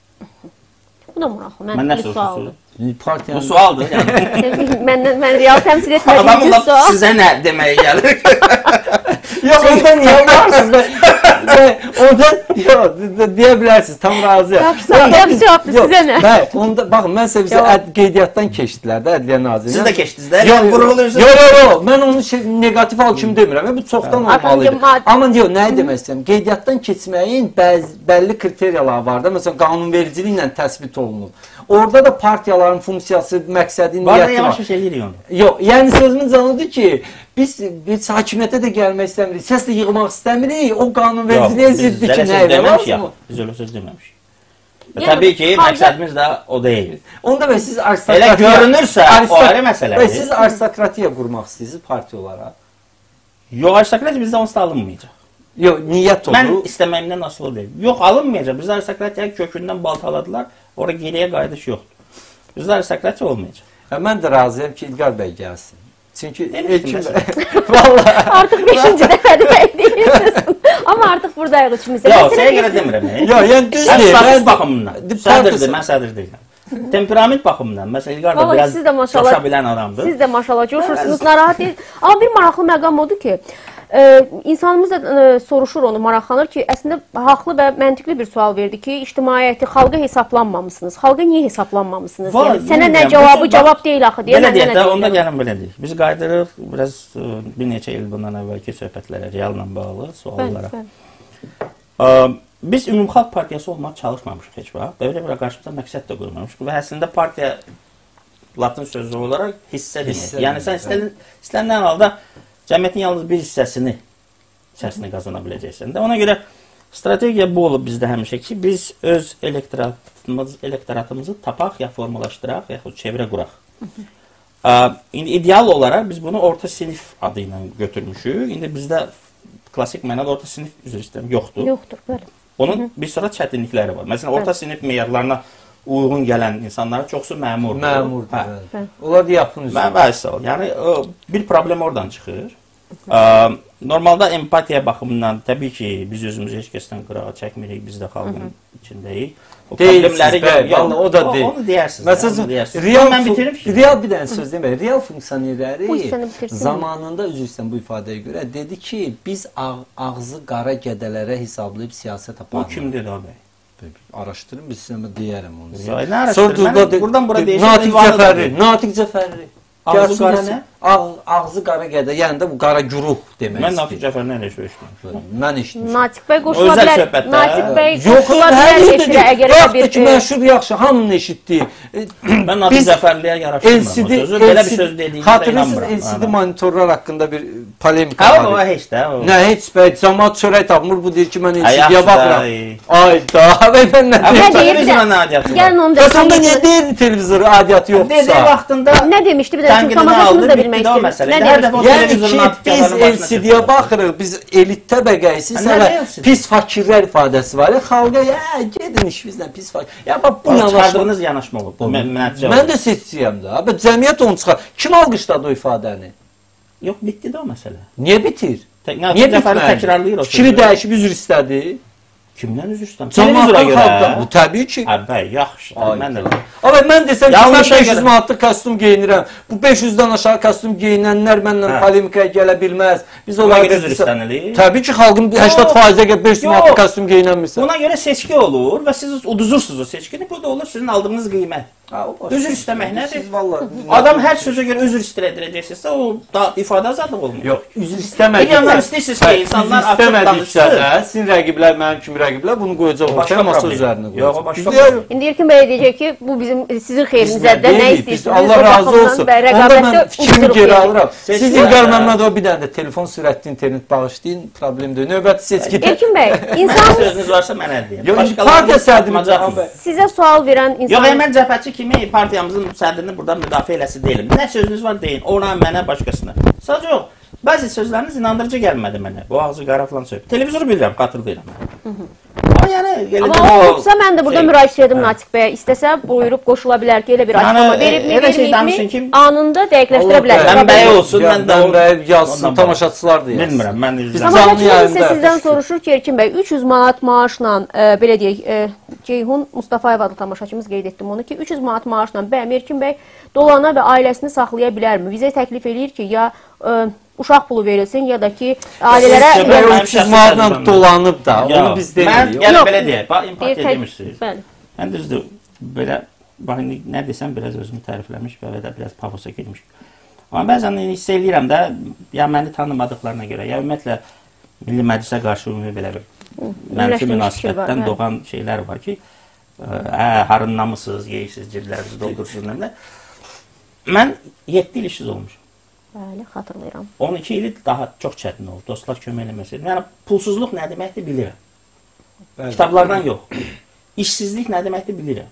Bu da maraqlı. Mən nə soruşursunuz? Partiyanın... Bu sualdır. Yəni. mən, mən real təmsil etmədiyim üçün sual. Sizə nə deməyə gəlir? Yox, onda niyə varsınız? Onda, yox, deyə bilərsiniz, tam razıyam. Yaxşı cavabdır, sizə nə? Bəy, onda, baxın, mən sizə bizə qeydiyyatdan keçdilər də, Ədliyyə Nazirinin. Siz də keçdiniz də, yəni vurğuluyorsunuz. Yox, yox, yox, mən onu şey, negativ hal kimi demirəm, bu çoxdan olmalıydı. Amma yox, nəyi demək istəyirəm? Qeydiyyatdan keçməyin bəlli kriteriyalar var da, məsələn, qanunvericiliklə təsbit olunur. Orada da partiyaların funksiyası, məqsədi, niyyəti var. Var da yavaş-yavaş eləyirik onu. Yox, yəni sözümün canıdır ki, biz, biz hakimiyyətə də gəlmək istəmirik, səs də yığmaq istəmirik, o qanunvericiliyə ziddir ki, nə eləmək? Biz öyle söz deməmişik. Təbii ki, məqsədimiz də o deyil. Onda və siz aristokratiya... Elə görünürsə, o ayrı məsələdir. Və siz aristokratiya qurmaq istəyirsiniz partiya olaraq? Yox, aristokratiya bizdə onsuz da alınmayacaq. Yox, niyyət olur. Mən istəməyimdən asılı deyil. Yox, alınmayacaq. Bizdə aristokratiya kökündən baltaladılar. Orada geriyə qayıdış yoxdur. Bizdə aristokratiya olmayacaq. Mən də razıyam ki, İlqar bəy gəlsin. Çünki elkin vallahi artıq beşinci dəfədir bəy deyirsiniz. Amma artıq buradayıq üçümüzdə. Yox, şeyə görə demirəm. Yox, yəni düz deyil. Statist baxımından. Sədrdir, mən sədr deyiləm. Temperament baxımından. Məsələn, İlqar da biraz coşa bilən adamdır. Siz də maşallah coşursunuz, narahat deyil. Amma bir maraqlı məqam odur ki, e, insanımız da e, soruşur onu, maraqlanır ki, əslində haqlı və məntiqli bir sual verdi ki, ictimaiyyəti, xalqa hesablanmamışsınız. Xalqa niyə hesablanmamışsınız? Var, yəni, sənə nə cavabı cavab deyil axı deyə. Belə deyək də, onda gəlin belə deyək. Biz qayıdırıq biraz bir neçə il bundan əvvəlki söhbətlərə, realla bağlı suallara. Bəli, biz Ümumxalq Partiyası olmaq çalışmamışıq heç vaxt. Belə bir qarşımıza məqsəd də qoymamışıq. Və əslində partiya latın sözü olaraq hissə deməkdir. Yəni sən istənilən halda cəmiyyətin yalnız bir hissəsini, hissəsini qazana biləcəksən də. Ona görə strategiya bu olub bizdə həmişə ki, biz öz elektoratımız, elektoratımızı tapaq, ya formalaşdıraq, yaxud çevrə quraq. İndi ideal olaraq biz bunu orta sinif adı ilə götürmüşük. İndi bizdə klassik mənada orta sinif üzr istəyirəm, yoxdur. Yoxdur, bəli. Onun bir sıra çətinlikləri var. Məsələn, orta sinif meyarlarına uyğun gələn insanların çoxsu məmurdur. Məmurdur, bəli. Onlar da yapın üzrə. Bəli, yəni bir problem oradan çıxır. Normalda empatiya baxımından təbii ki, biz özümüzü heç kəsdən qırağa çəkmirik, biz də xalqın içindəyik. O problemləri deyilsiniz, o da deyil. Onu deyərsiniz. Məsələn, real bir dənə söz demək, real funksionerləri zamanında, üzr istəyirəm bu ifadəyə görə, dedi ki, biz ağzı qara qədələrə hesablayıb siyasət aparmırıq. O kim dedi o bəy? Araşdırın, biz sizə deyərəm onu. Nə araşdırın? Buradan bura deyişim. Natiq Cəfərli, Natiq Cəfərli. Ağzı qara nə? Ağzı qara qədə, yəni də bu qara güruh demək istəyir. Mən Natiq Cəfərli ilə eşitmişəm. Mən eşitmişəm. Natiq bəy qoşula bilər. Natiq bəy qoşula bilər eşirə, əgər elə bir... ki, məşhur yaxşı, hamının eşitdiyi. Mən Natiq Cəfərliyə yaraşdırmıram o sözü. Belə bir söz dediyinizə inanmıram. Xatırlısınız, L C D monitorlar haqqında bir polemika var. Ha, o heç də. Nə, heç bəy, cəmat çörək tapmır, bu deyir ki, mən L C D-yə baxıram. Ay da, bəy, mən nə deyim? Televizyon adiyyatı var. Bəs onda niyə deyir televizoru adiyyatı yoxdursa? Dediyi vaxtında nə demişdi? Bir də tamaşaçımız da bilmək bitdi də o istəyirəm. məsələ. Nə Hər demək dəfə o Yəni televizorun ki, artıq biz yazarın başına L C D-yə çıxırıq. baxırıq, biz elit təbəqəyisiz, Nə hələ L C D? pis fakirlər ifadəsi var. Ya, xalqa, ya, gedin işinizlə pis fakir. Ya, bax, bu Bu yanaşma. çıxardığınız yanaşma olub. Mən, Mən də seçiciyəm də. Abi, cəmiyyət onu çıxar. Kim alqışladı o ifadəni? Yox, bitdi də o məsələ. Niyə bitir? Tə- Niyə dəfəli bitmədi? təkrarlayır o Fikri sözü. dəyişib üzr istədi. Kimdən üzr istəyirəm? Cəmaatdan Televizora xalqdan. görə. Bu təbii ki. Ha, bəy, yaxşı. Ay, Mən də. Ama mən desəm ki, mən Yanlışa beş yüz görə. manatlıq kostyum geyinirəm. Bu beş yüzdən aşağı kostyum geyinənlər mənlə Hə. polemikaya gələ bilməz. Biz Ona onları görə üzr istənilir. Təbii ki, xalqın səksən faizə qədər beş yüz Yox. manatlıq kostyum geyinənmirsə. Buna görə seçki olur və siz uduzursunuz o seçkini. Bu da olur sizin aldığınız qiymət. Ha, o başqa. Üzr istəmək nədir? Siz vallahi Adam hər sözə görə üzr istəyəcəksinizsə o da ifadə azadlığı olmuyor. Yox, üzr istəmədiksə. Bir yandan istəyirsiniz ki, insanlar üzr açıq istəmədiksə danışsın. də sizin rəqiblər, mənim kimi rəqiblər bunu qoyacaq ortaya Başqa masa problem. üzərinə qoyacaq. Yox, o başqa Bizdə problem. İndi İlkin bəy deyəcək ki, bu bizim sizin xeyrinizədir. Nə deyilik, biz istəyirsiniz? Allah O razı baxımdan olsun. və Onda mən rəqabətdə fikrimi uçuruq geri yəni. alıram. Siz Seçki İlqar var. Məmmədova bir dənə də telefon sürətli internet bağışlayın, problem deyil. Növbəti seçkidə. İlkin bəy, Mənim insan sözünüz varsa mənə deyin. Yox, Başqalarını partiya sədri satmacaqsınız. sizə sual verən Yox, insan mən cəbhəçi kimi partiyamızın sədrini burada müdafiə eləsi deyiləm. Nə sözünüz var deyin, ona, mənə, başqasına. Sadəcə yox, bəzi sözləriniz inandırıcı gəlmədi mənə. Bu ağzı qara falan söz. Televizoru bilirəm, xatırlayıram mən. Amma yəni elə Amma də o olsa mən də burada şey- müraciət edim Natiq bəyə. İstəsə buyurub qoşula bilər ki, elə bir Yəni, açıqlama e, veribmi, elə şey danışın verməyibmi, ki- anında dəqiqləşdirə bilər. Allah Problem bəy yox. olsun, Ya, mən də mən o- bəy yazsın, ondan tamaşaçılar da yazsın. Bilmirəm, mən Biz izləmirəm. canlı Tamaşaçımız isə yayında sizdən xoş soruşur ki, Erkin bəy, üç yüz manat maaşla, e, belə deyək, e, Ceyhun Mustafayev adlı tamaşaçımız qeyd etdim onu ki, üç yüz manat maaşla bəyəm Erkin bəy dolana və ailəsini saxlaya bilərmi? Bizə təklif eləyir ki, ya e, uşaq pulu verilsin, ya da ki, ailələrə... Yox, Bəy Mənim üç yüz şəxsi manatla təcrübəm dolanıb da, Ya, onu biz Mən demirik. gəlin Yox. belə deyək, bax, Deyir, empatiya tək- demirsiniz. Bəli. Mən düzdür, belə, bax, indi nə desəm, biraz özümü tərifləmiş və ya da biraz pafosa girmiş. Amma bəzən hiss eləyirəm də, ya məni tanımadıqlarına görə, ya ümumiyyətlə, Milli Məclisə qarşı ümumi belə bir mənfi Birləşdirmiş fikir var, münasibətdən hə. doğan şeylər var ki, hə, harınlamısınız, yeyirsiniz, ciblərinizi doldursunuz, nə bilə. Mən yeddi il işsiz olmuşum. Bəli, xatırlayıram. on iki ili daha çox çətin oldu. Dostlar kömək eləməsəydi. Yəni pulsuzluq nə deməkdir bilirəm. Kitablardan yox. İşsizlik nə deməkdir bilirəm.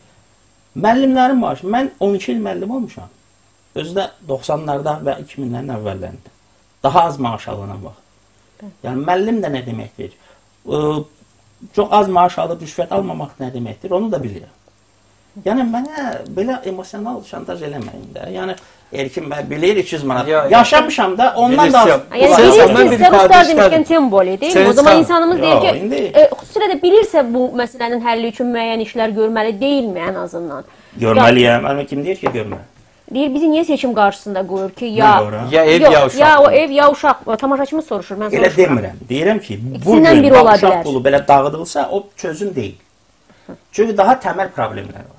Müəllimlərin maaşı. Mən on iki il müəllim olmuşam. Özü də doxsanlarda və iki minlərin əvvəllərində. Daha az maaş alınan vaxt. Yəni müəllim də nə deməkdir? Ə, çox az maaş alıb rüşvət almamaq nə deməkdir? Onu da bilirəm. Yəni mənə belə emosional şantaj eləməyin də. Yəni Erkin bəy bilir iki yüz manat. Ya, ya. Yaşamışam da ondan da az. Bilirsən, Yəni Ulan, bilirsiniz, mən bir sən ifadə usta işlədim. demişkən temboli deyil mi? Sen O zaman sən- insanımız deyir Yo, ki, indi- e, xüsusilə də bilirsə bu məsələnin həlli üçün müəyyən işlər görməli deyilmi ən azından? Görməliyəm. Amma kim deyir ki, görmə? Deyir, bizi niyə seçim qarşısında qoyur ki, Nə ya... doğru? Ya ev Yox, ya uşaq. ya o ev ya uşaq. Tamaşaçımız soruşur, mən Elə soruşuram. demirəm. Deyirəm ki, bu İkisindən gün biri ola bax, uşaq bilər. pulu belə dağıdılsa, o çözüm deyil. Çünki daha təməl problemlər var.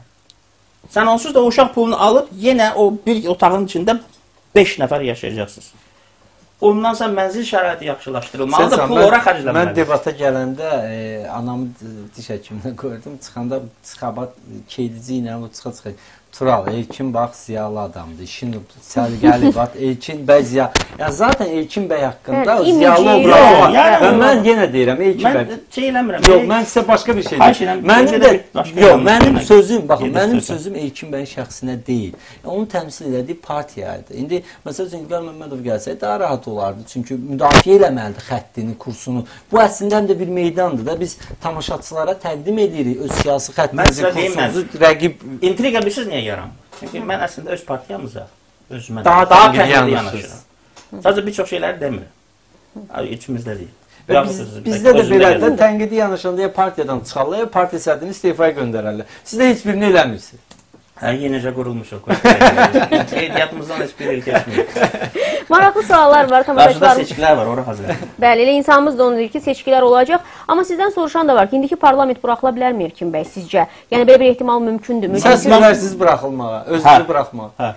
Sən onsuz da o uşaq pulunu alıb yenə o bir otağın içində beş nəfər yaşayacaqsınız. Ondan sonra mənzil şəraiti yaxşılaşdırılmalıdır, Sən- pul mən- ora Mən xərclənməlidir. debata gələndə e, anamı diş həkimindən gördüm. Çıxanda çıxabat keydici ilə o çıxa çıxa. Tural, Elkin bax ziyalı adamdır. İşin sərgəli bax Elkin bəy ziya. Ya zaten Elkin bəy haqqında Hə, o imici, ziyalı yox, obrazı var. yəni Və o- mən yenə deyirəm Elkin bəy. Mən şey eləmirəm. Yox, mən sizə başqa bir şey Xahiş deyim. edirəm, Mənim bölgədə də bir başqa yox, yanlış mənim demək. sözüm, baxın, Gedir mənim sözə. sözüm Elkin bəyin şəxsinə deyil. Onun təmsil elədiyi partiyaydı. İndi məsələn İlqar Məmmədov gəlsəydi daha rahat olardı. Çünki müdafiə eləməlidir xəttini, kursunu. Bu əslində həm də bir meydandır da biz tamaşaçılara təqdim edirik öz siyasi xəttimizi, sizə deyim, kursunuzu, rəqib İntriqa bilirsiniz niyə yaranmır? Çünki mən əslində öz partiyamıza, özümə Daha daha tənqidi tənqidi yanaşırsınız. yanaşıram. Sadəcə bir çox şeyləri demirəm. Ay, İçimizdə deyil. Və Yaxud biz, özümdə, bizdə də özümdə belədir. belə. Tənqidi yanaşanda ya partiyadan çıxarlar, ya partiya sədrini istefaya göndərərlər. Siz də heç birini eləmirsiniz. Hə, yenəcə qurulmuşuq. Qeydiyyatımızdan heç bir il keçmir. Maraqlı suallar var, Qarşıda tamaşaçılarımız. seçkilər var, ora hazır. Bəli, elə insanımız da onu deyir ki, seçkilər olacaq. Amma sizdən soruşan da var ki, indiki parlament buraxıla bilərmi Erkin bəy sizcə? Yəni belə bir ehtimal mümkündür mü? Səs Çünki- verərsiz buraxılmağa, özünüzü Hə. buraxmağa. Hə.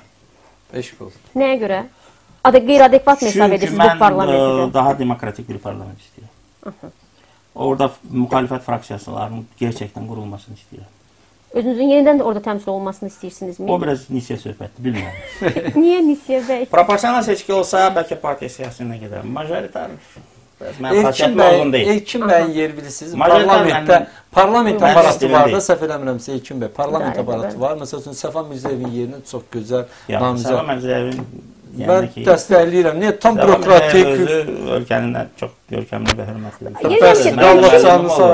Eşq olsun. Nəyə görə? Adı qeyri-adekvat mı hesab Çünki edirsiniz bu mən parlamenti? e, daha demokratik bir parlament istəyirəm. Orada müxalifət fraksiyasının gerçəkdən qurulmasını istəyirəm. Özünüzün yenidən də orada təmsil olmasını istəyirsinizmi? O biraz nisiyə söhbətdir, bilmirəm. Niyə Nisiyə bəy? Proporsional seçki olsa bəlkə partiya siyasətinə gedərəm. Majoritar biraz mən Elkin xasiyyətli uyğun bəy, deyil. Elkin bəyin yeri bilirsiniz. Majoritar Parlamentdə, mənim- parlament Mənim aparatı stilim var da, deyil. səhv eləmirəmsə Elkin bəy, parlament Bəli, aparatı bəli. var. Məsələn, Səfan Mirzəyevin yerinə çox gözəl Ya, namizəd. Səfan Mirzəyevin Mən dəstəkləyirəm. Niyə? Tam bürokratik. Özü ölkənin çox görkəmli və hörmətli. Allah canını sağ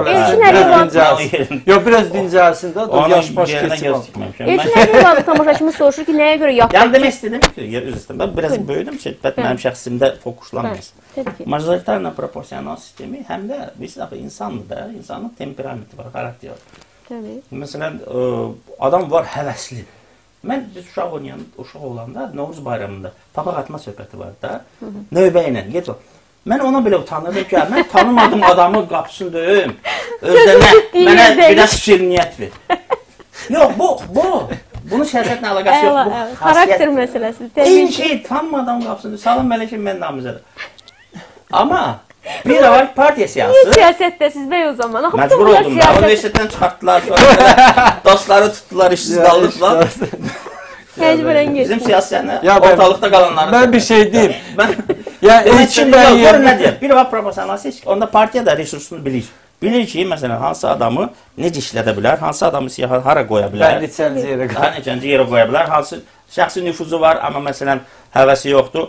eləsin. Yox, biraz dincəlsin də. Yaş baş keçsin. Elçin Əliyev tamaşaçımız soruşur ki, nəyə görə yaptı? Yəni demək istədim ki, üzr istəyirəm. Ben biraz böyüdüm, söhbət mənim şəxsimdə fokuslanmasın. Majoritarla proporsional sistemi həm də biz axı insandır da, insanın temperamenti var, xarakteri var. Məsələn, adam var həvəsli. Mən biz uşaq oynayan, uşaq olanda Novruz bayramında papaq atma söhbəti var da, növbə ilə, get o. Mən ona belə utanırdım ki, mən tanımadığım adamı qapısını döyüm, özlərinə, mənə biraz şirniyyət ver. Yox, bu, bu, bunun siyasətlə əlaqəsi yox, bu xasiyyət. Xarakter məsələsi. Eyni şey, tanımadığım qapısını döyüm, salam mələkim, mən namizədir. Amma bir də var partiya siyasi. Niyə siyasətdəsiz bəy o zaman? Məcbur oldum da, universitetdən çıxartdılar, sonra dostları tutdular, işsiz qaldıqlar. Məcburən getdim. Bizim siyasətlə ortalıqda qalanların. Mən bir şey deyim. Ya Elçin bəy nə deyir? Bir var proporsional seçki, onda partiya da resursunu bilir. Bilir ki, məsələn, hansı adamı necə işlədə bilər, hansı adamı siyaha hara qoya bilər. Mən neçənci yerə qoya bilər. Neçənci yerə qoya bilər, hansı şəxsi nüfuzu var, amma məsələn, həvəsi yoxdur.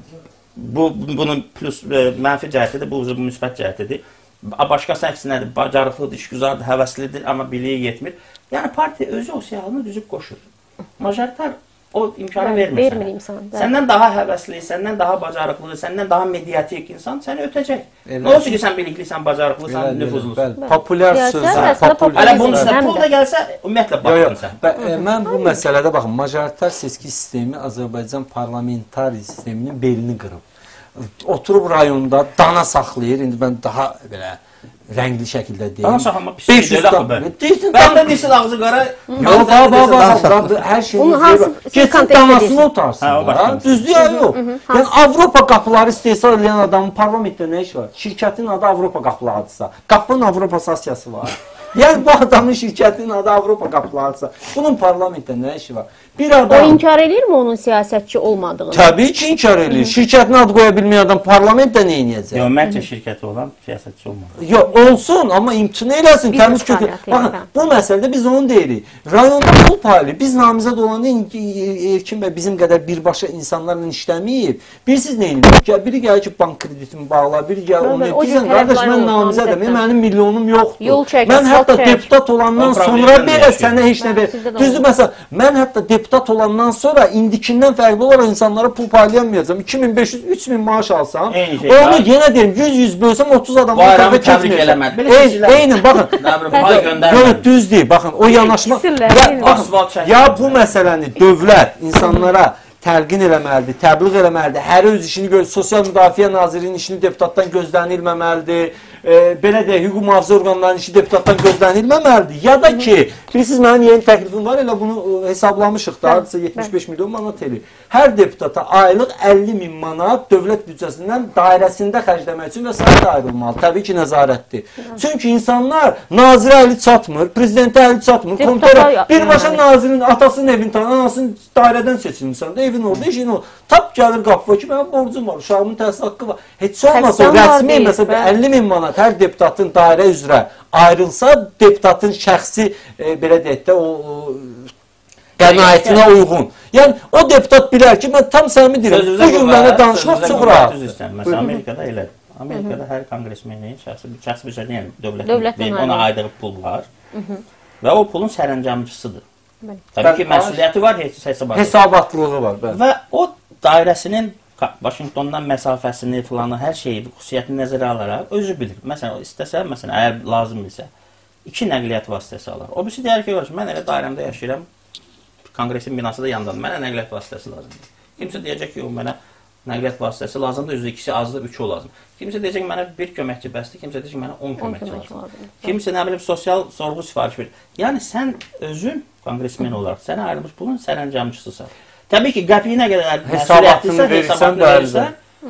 Bu, bunun plus e, mənfi cəhətidir, bu müsbət cəhətidir. Başqası əksinədir, bacarıqlıdır, işgüzardır, həvəslidir, amma biliyi yetmir. Yəni partiya özü o siyahını düzüb qoşur. Majoritar o imkanı vermir sənə. İmsan, səndən daha həvəsli, səndən daha bacarıqlı, səndən daha mediatik insan səni ötəcək. Nə olsun ki, sən biliklisən, bacarıqlısan, nüfuzlusan. Populyar sözlər. Hələ bunun üstünə pul da gəlsə, ümumiyyətlə baxın sən. Mən bu məsələdə baxın, majoritar seçki sistemi Azərbaycan parlamentari sisteminin belini qırıb. Oturub rayonda dana saxlayır, indi mən daha belə rəngli şəkildə deyim. Dana saxlamaq pis bir deyil axı bən. Bən də desin ağzı qara. Yox, bax, hər şeyini geçsin danasını utarsın. Düzdür ya, yox. Yəni, Avropa qapıları istehsal edən adamın parlamentdə nə iş var? Şirkətin adı Avropa qapılarıdırsa, qapının Avropa sasiyası var. Yəni, bu adamın şirkətinin adı Avropa qapılarıdırsa, bunun parlamentdə nə işi var? Bir adam... O inkar edir mi onun siyasətçi olmadığını? Təbii ki, inkar edir. Şirkətin adı qoya bilməyən adam parlamentdə nə edəcək? Yox, məncə şirkəti olan siyasətçi olmalı. Yox, olsun, amma imtina eləsin. Təmiz kökü. Baxın, bu məsələdə biz onu deyirik. Rayonda pul paylı. Biz namizəd olanda Elçin bəy bizim qədər birbaşa insanlarla işləməyib. Bilirsiniz nə edir? Biri gəlir ki, bank kreditimi bağlar, biri gəlir onu edirsən. Qardaş, mən namizədəm, mənim milyonum yoxdur. Mən hətta deputat olandan sonra belə sənə heç nə verir. Düzdür, məsələn, mən hətta deputat olandan sonra indikindən fərqli olaraq insanlara pul paylayamayacağım. iki min beş yüz üç min maaş alsam, onu yenə deyim, yüz yüz bölsəm otuz adamın tərəfə keçməyəcəm. Eynin, baxın. Yox, düz deyil, baxın, o yanaşma. Ya bu məsələni dövlət insanlara təlqin eləməlidir, təbliğ eləməlidir, hər öz işini, Sosial Müdafiə Nazirinin işini deputatdan gözlənilməməlidir, e, belə deyək, hüquq mühafizə orqanlarının işi deputatdan gözlənilməməlidir. Ya da ki, bilirsiniz, mənim yeni təklifim var, elə bunu hesablamışıq da, yetmiş beş milyon manat eləyir. Hər deputata aylıq əlli min manat dövlət büdcəsindən dairəsində xərcləmək üçün vəsait ayrılmalı. Təbii ki, nəzarətdir. Çünki insanlar nazirə əli çatmır, prezidentə əli çatmır, komitərə, birbaşa nazirin atasının evindən, anasının dairədən seçilmişsən də, evin orada işin o. Tap gəlir qapıya ki, mənim borcum var, uşağımın təhsil haqqı var. Heç olmasa rəsmi, məsələn, əlli min manat hər deputatın dairə üzrə ayrılsa, deputatın şəxsi, e, belə deyək də, o qənaətinə uyğun. Yəni, o deputat bilər ki, mən tam səmi deyirəm, bu gün mənə danışmaq çox rahat. Məsələn, Amerikada elədir. Amerikada hər kongresmenin şəxsi bir şey deyil, dövlətin ona aydığı pul var və o pulun sərəncamçısıdır. Təbii ki, məsuliyyəti var, hesabatlığı. Hesabatlığı var. Və o dairəsinin Vaşinqtondan məsafəsini, filanı, hər şeyi, xüsusiyyətini nəzərə alaraq özü bilir. Məsələn, istəsə, məsələn, əgər lazım bilsə, iki nəqliyyat vasitəsi alır. O birisi deyər ki, mən elə dairəmdə yaşayıram, kongresin binası da yandan, mənə nəqliyyat vasitəsi lazımdır. Kimsə deyəcək ki, mənə nəqliyyat vasitəsi lazımdır, üzrə ikisi azdır, üçü o lazım. Kimsə deyəcək, mənə bir köməkçi bəsdir, kimsə deyəcək, mənə on köməkçi lazım. Kimsə, nə bilim, sosial sorğu sifariş verir. Yəni, sən özün kongresmen olaraq, sənə ayrılmış pulun sərəncamçısısan. Təbii ki, qəpiyinə qədər məsuliyyətlisən, hesabatlı verirsən,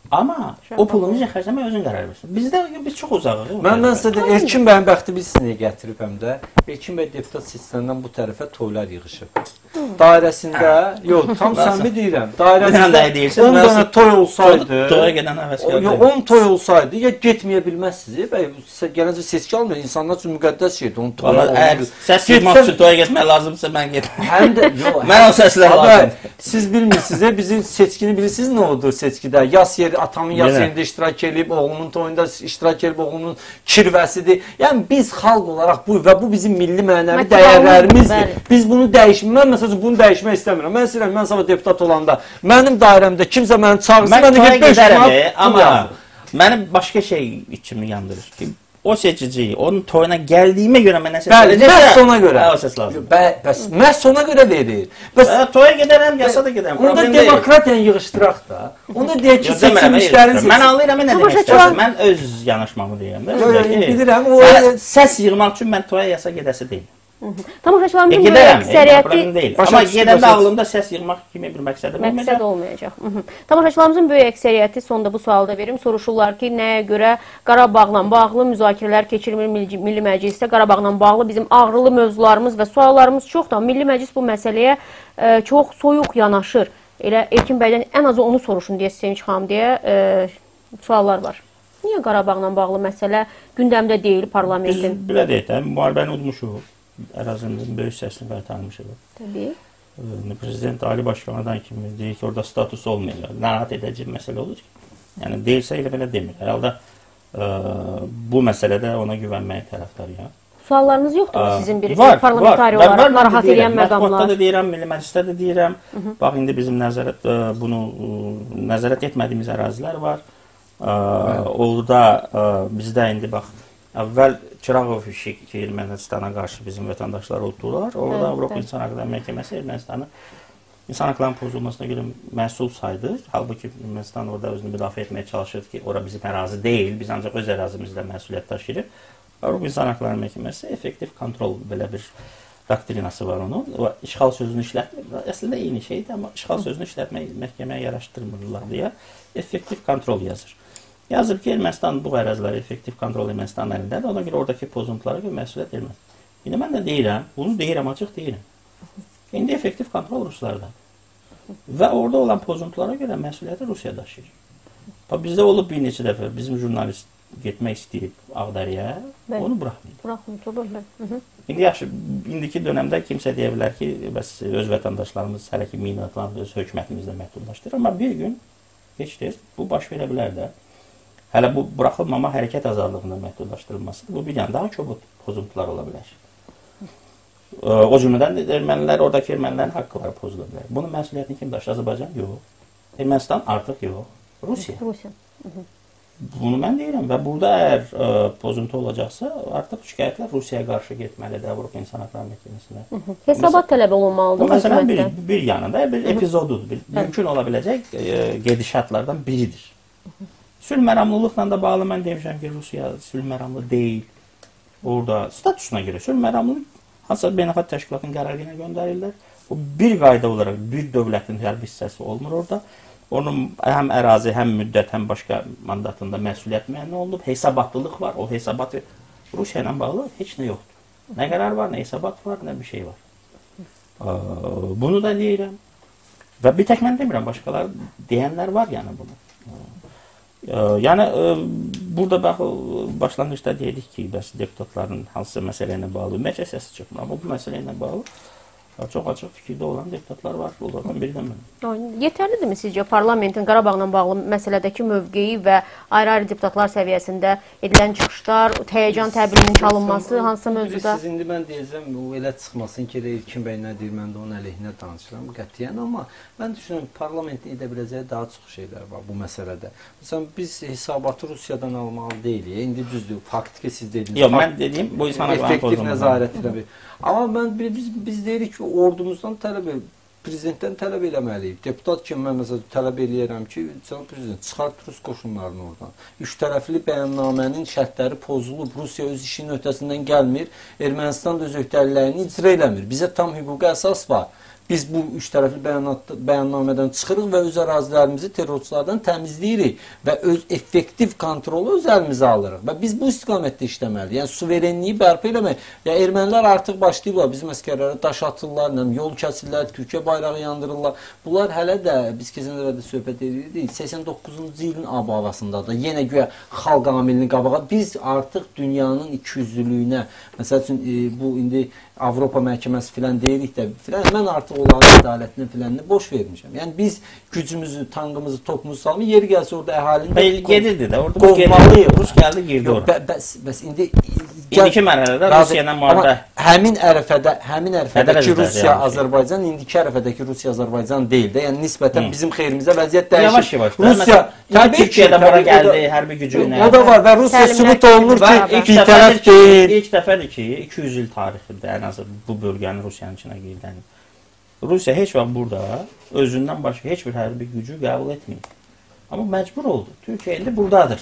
Amma o pulu necə xərcləmək özün qərar versin. Bizdə biz çox uzağıq. Mən mən sizə də Erkin bəyin bəxti bilsinə gətirib həm də. Erkin bəy deputat seçiləndən bu tərəfə toylar yığışıb. Dairəsində, yox, tam səmimi deyirəm. Dairəsində on dənə toy olsaydı, toya gedən həvəskar. Yox, on toy olsaydı ya getməyə bilməzsiniz. Bəy, gələcək seçki almır. İnsanlar üçün müqəddəs şeydir. Onun toyu olur. Səs yığmaq üçün toya getmək lazımsa mən getməm. Həm də yox. Mən o səslər lazım. Siz bilmirsiniz, bizim seçkini bilirsiniz nə oldu seçkidə? Yas yeri atamın yas yerində iştirak edib, oğlumun toyunda iştirak edib, oğlumun kirvəsidir. Yəni biz xalq olaraq bu və bu bizim milli mənəvi dəyərlərimizdir. Biz bunu dəyişmək, məsələn, bunu dəyişmək istəmirəm. Mən istəyirəm, mən sabah deputat olanda mənim dairəmdə kimsə məni çağırsa, mən də gedərəm, amma mənim başqa şey içimi yandırır ki, o seçici, onun toyuna gəldiyimə görə mənə səs verir. Bəli, məhz ona görə. O səs lazım. Bəs məhz ona görə verir. Bəs toya gedərəm, yasa da gedərəm. Onda demokratiyanı yığışdıraq da. Onda deyək ki, seçilmişlərin seçilmişlərin. Mən anlayıram, nə demək istəyirəm. Mən öz yanaşmamı deyirəm. Bilirəm. Səs yığmaq üçün mən toya yasa gedəsi deyil. Tamaşaçılarımızın böyük əksəriyyəti... Amma gedəndə ağlımda səs yığmaq kimi bir məqsədim olmayacaq. Məqsəd olmayacaq. Tamaşaçılarımızın böyük əksəriyyəti, sonda bu sualda verim, soruşurlar ki, nəyə görə Qarabağla bağlı müzakirələr keçirilmir Milli Məclisdə, Qarabağla bağlı bizim ağrılı mövzularımız və suallarımız çoxdur. Milli Məclis bu məsələyə çox soyuq yanaşır. Elə Erkin bəydən ən azı onu soruşun deyə, Sevinç xanım deyə suallar var. Niyə Qarabağla bağlı məsələ gündəmdə deyil parlamentin? Biz belə deyək də, müharibəni udmuşuq. Ərazimizin böyük hissəsini qaytarmışıq. Təbii. Prezident Ali Başkanıdan kimi deyir ki, orada status olmayacaq. Narahat edici bir məsələ olur ki. Yəni, deyilsə elə belə demir. Herhalde bu məsələdə ona güvənməyə tərəfdarıyam. Suallarınız yoxdur sizin bir parlamentari olaraq narahat edən məqamlar? Mətbuatda da deyirəm, Milli Məclisdə də deyirəm. Bax, indi bizim nəzarət, bunu nəzarət etmədiyimiz ərazilər var. Orada bizdə indi bax, əvvəl Çırağov işi ki, Ermənistana qarşı bizim vətəndaşlar oldular. Orada Avropa İnsan Haqları Məhkəməsi Ermənistanı insan haqlarının pozulmasına görə məsul saydı. Halbuki Ermənistan orada özünü müdafiə etməyə çalışır ki, ora bizim ərazi deyil, biz ancaq öz ərazimizdə məsuliyyət daşıyırıq. Avropa İnsan Haqları Məhkəməsi effektiv kontrol belə bir doktrinası var onun. İşğal sözünü işlətmir. Əslində eyni şeydir, amma işğal sözünü işlətmək məhkəməyə yaraşdırmırlar deyə effektiv kontrol yazır. Yazıb ki, Ermənistan bu ərazilər effektiv kontrol Ermənistanın əlindədir. Ona görə oradakı pozuntulara görə məsuliyyət Ermənistan. İndi mən də deyirəm, bunu deyirəm, açıq deyirəm. İndi effektiv kontrol Ruslarda. Və orada olan pozuntulara görə məsuliyyəti Rusiya daşıyır. Bizdə olub bir neçə dəfə bizim jurnalist getmək istəyib Ağdərəyə, onu buraxmayıb. Buraxmayıb. İndi yaxşı, indiki dönəmdə kimsə deyə bilər ki, bəs öz vətəndaşlarımız hələ ki minatlar öz hökumətimizlə məhdudlaşdırır. Amma bir gün, heç deyir, bu baş verə bilər də. Hələ bu buraxılmama hərəkət azadlığında məhdudlaşdırılması, bu bir yana daha kobud pozuntular ola bilər. O cümlədən ermənilər, oradakı ermənilərin haqqları pozula bilər. Bunun məsuliyyətini kim daşır? Azərbaycan? Yox. Ermənistan artıq yox. Rusiya. Rusiya. Bunu mən deyirəm və burada əgər pozuntu olacaqsa, artıq şikayətlər Rusiyaya qarşı getməlidir Avropa İnsan Haqları Məhkəməsinə. Hesabat tələb olunmalıdır. Bu məsələn bir, bir yanında bir epizodudur. Bir, mümkün ola biləcək gedişatlardan biridir. Sülh məramlılıqla da bağlı mən demişəm ki, Rusiya sülh məramlı deyil. Orada statusuna görə sülh məramlı hansısa beynəlxalq təşkilatın qərargahına göndərirlər. Bu bir qayda olaraq bir dövlətin hərbi hissəsi olmur orada. Onun həm ərazi, həm müddət, həm başqa mandatında məsuliyyət müəyyən olunub. Hesabatlılıq var. O hesabat Rusiya ilə bağlı heç nə yoxdur. Nə qərar var, nə hesabat var, nə bir şey var. Bunu da deyirəm. Və bir tək mən demirəm, başqaları deyənlər var yəni bunu. Yəni, burada bax, başlanğıçda dedik ki, bəs deputatların hansısa məsələ ilə bağlı, məcə səsi çıxmır, amma bu məsələ ilə bağlı çox açıq fikirdə olan deputatlar var, onlardan biri də mən. Yetərlidirmi sizcə parlamentin Qarabağla bağlı məsələdəki mövqeyi və ayrı-ayrı deputatlar səviyyəsində edilən çıxışlar, həyəcan təbilinin çalınması hansısa mövzuda? Siz indi mən deyəcəm, o elə çıxmasın ki, Erkin bəy nə deyir, mən də onun əleyhinə danışıram qətiyyən, amma mən düşünürəm, parlamentin edə biləcəyi daha çox şeylər var bu məsələdə. Məsələn, biz hesabatı Rusiyadan almalı deyilik, indi düzdür, faktiki siz dediniz. Yox, mən dediyim, bu insan haqlarının pozulması. Effektiv nəzarət ilə bir. Amma mən, biz, biz deyirik ki, ordumuzdan tələb, prezidentdən tələb eləməliyik. Deputat kimi mən məsələn tələb eləyərəm ki, prezident çıxart Rus qoşunlarını oradan. Üç tərəfli bəyannamənin şərtləri pozulub, Rusiya öz işinin öhdəsindən gəlmir, Ermənistan da öz öhdəliklərini icra eləmir. Bizə tam hüquqi əsas var. Biz bu üç tərəfli bəyanat, bəyannamədən çıxırıq və öz ərazilərimizi terrorçulardan təmizləyirik və öz effektiv kontrolu öz əlimizə alırıq. Və biz bu istiqamətdə işləməliyik. Yəni suverenliyi bərpa eləmək. Yəni ermənilər artıq başlayırlar bizim əsgərlərə daş atırlar, yol kəsirlər, Türkiyə bayrağı yandırırlar. Bunlar hələ də biz keçən dəfə də söhbət edirdik. səksən doqquzuncu ilin ab havasındadır. Yenə güya xalq amilini qabağa biz artıq dünyanın ikiyüzlülüyünə, məsəl üçün e, bu indi Avropa məhkəməsi filan deyirik də filan, mən artıq onların ədalətini filanını boş vermişəm. Yəni biz gücümüzü, tankımızı, topumuzu salmayı yeri gəlsə orada əhalinin gedirdi də, orada qovmalıyıq. Rus gəldi, girdi ora. Bəs, bəs indi indiki mərhələdə Rusiya ilə müharibə. Həmin ərəfədə, həmin ərəfədəki Rusiya, Azərbaycan, indiki ərəfədəki Rusiya, Azərbaycan deyil də. Yəni nisbətən bizim xeyrimizə vəziyyət dəyişir. Yavaş-yavaş. Rusiya təbii ki, də bura gəldi, hərbi gücü ilə. O da var və Rusiya sübut olunur ki, bir tərəf deyil. İlk dəfədir ki, iki yüz il tarixində ən azı bu bölgənin Rusiyanın içinə girdən. Rusiya heç vaxt burada özündən başqa heç bir hərbi gücü qəbul etməyib. Amma məcbur oldu. Türkiyə indi buradadır.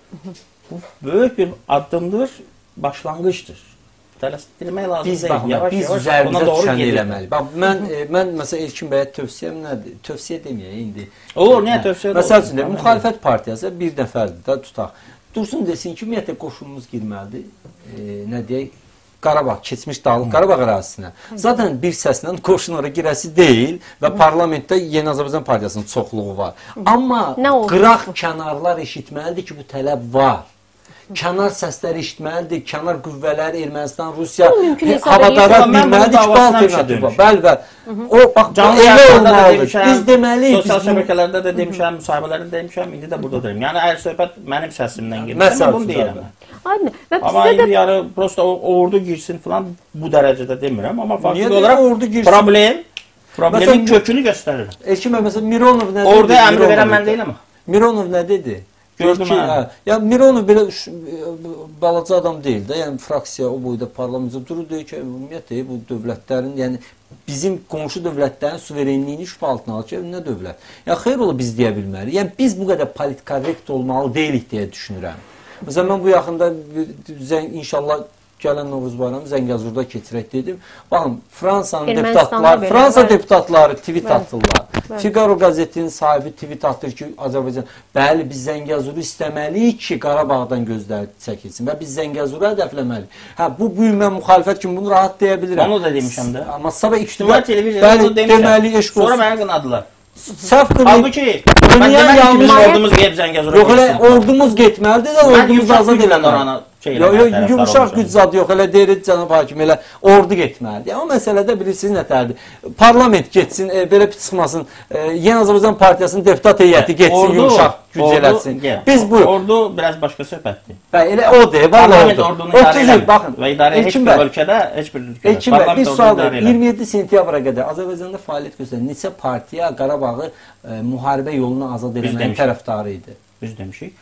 Bu böyük bir addımdır, başlanğıcdır. Tələsdirmək lazım biz, deyil. Bax, yavaş, biz yavaş, üzərimizə düşən eləməliyik. Bax, mən, e, mən məsələn Elkin bəyə tövsiyəm nədir? Tövsiyə deməyək indi. Olur, niyə tövsiyə də olur? Məsəl üçün, müxalifət partiyası bir nəfərdir də tutaq. Dursun desin ki, ümumiyyətlə qoşunumuz girməlidir. E, nə deyək? Qarabağ, keçmiş Dağlıq Qarabağ ərazisinə. Zaten bir səslə qoşun ora girəsi deyil və parlamentdə Yeni Azərbaycan Partiyasının çoxluğu var. Amma qıraq kənarlar eşitməlidir ki, bu tələb var. Kənar səsləri eşitməlidir, kənar qüvvələr, Ermənistan, Rusiya havadara bilməlidir ki, bu alternativ var. Bəli, bəli. O, bax, elə olmalıdır. Biz deməliyik. Sosial şəbəkələrdə də demişəm, müsahibələrdə demişəm, indi də burada deyim. Yəni, əgər söhbət mənim səsimdən girmiş, mən bunu deyirəm. Amma indi yəni, prosta ordu girsin falan bu dərəcədə demirəm. Amma faktik olaraq problem, problemin kökünü göstərir. Elkin bəy, məsələn, Mironov nə dedi? Orada əmri verən mən deyiləm. Mironov nə dedi? Gördüm hə. Ya Mironov belə balaca adam deyil də, yəni fraksiya o boyda parlamentdə durur deyir ki, ümumiyyətlə bu dövlətlərin, yəni bizim qonşu dövlətlərin suverenliyini şübhə altına alır ki, nə dövlət? Ya xeyr ola biz deyə bilmərik. Yəni biz bu qədər politkorrekt olmalı deyilik deyə düşünürəm. Məsələn mən bu yaxında inşallah gələn Novruz bayramı Zəngəzurda keçirək dedim. Baxın, Fransanın deputatları, Fransa belə, deputatları tweet bəl, atırlar. Bəl. Figaro qəzetinin sahibi tweet atır ki, Azərbaycan, bəli biz Zəngəzuru istəməliyik ki, Qarabağdan gözləri çəkilsin və biz Zəngəzuru hədəfləməliyik. Hə, bu büyümə müxalifət kimi bunu rahat deyə bilirəm. Onu da demişəm də. Amma sabah İctimai televiziyada onu demişəm. Sonra mənə qınadılar. Səhv qılıb. Halbuki, mən demək ki, ordumuz gedib Zəngəzura getsin. Yox, elə ordumuz getməlidir də, ordumuz azad eləməlidir. Yox, yox, yumuşaq güc zadı yox, elə deyirik cənab hakim, elə ordu getməlidir. Amma məsələdə bilirsiniz nətərdir? Parlament getsin, e, belə çıxmasın, e, Yeni Azərbaycan Partiyasının deputat heyəti getsin, ordu, yumuşaq güc eləsin. Biz bu... Ordu biraz başqa söhbətdir. Bəli, elə o deyil, valla ordu. otuz il, baxın. Və idarə heç bir ölkədə, heç bir ölkədə. Elkin bəy, bir sual verir. iyirmi yeddi sentyabra qədər Azərbaycanda fəaliyyət göstərən neçə partiya Qarabağı e, müharibə yolunu azad eləməyin tərəfdarı idi? Biz demişik.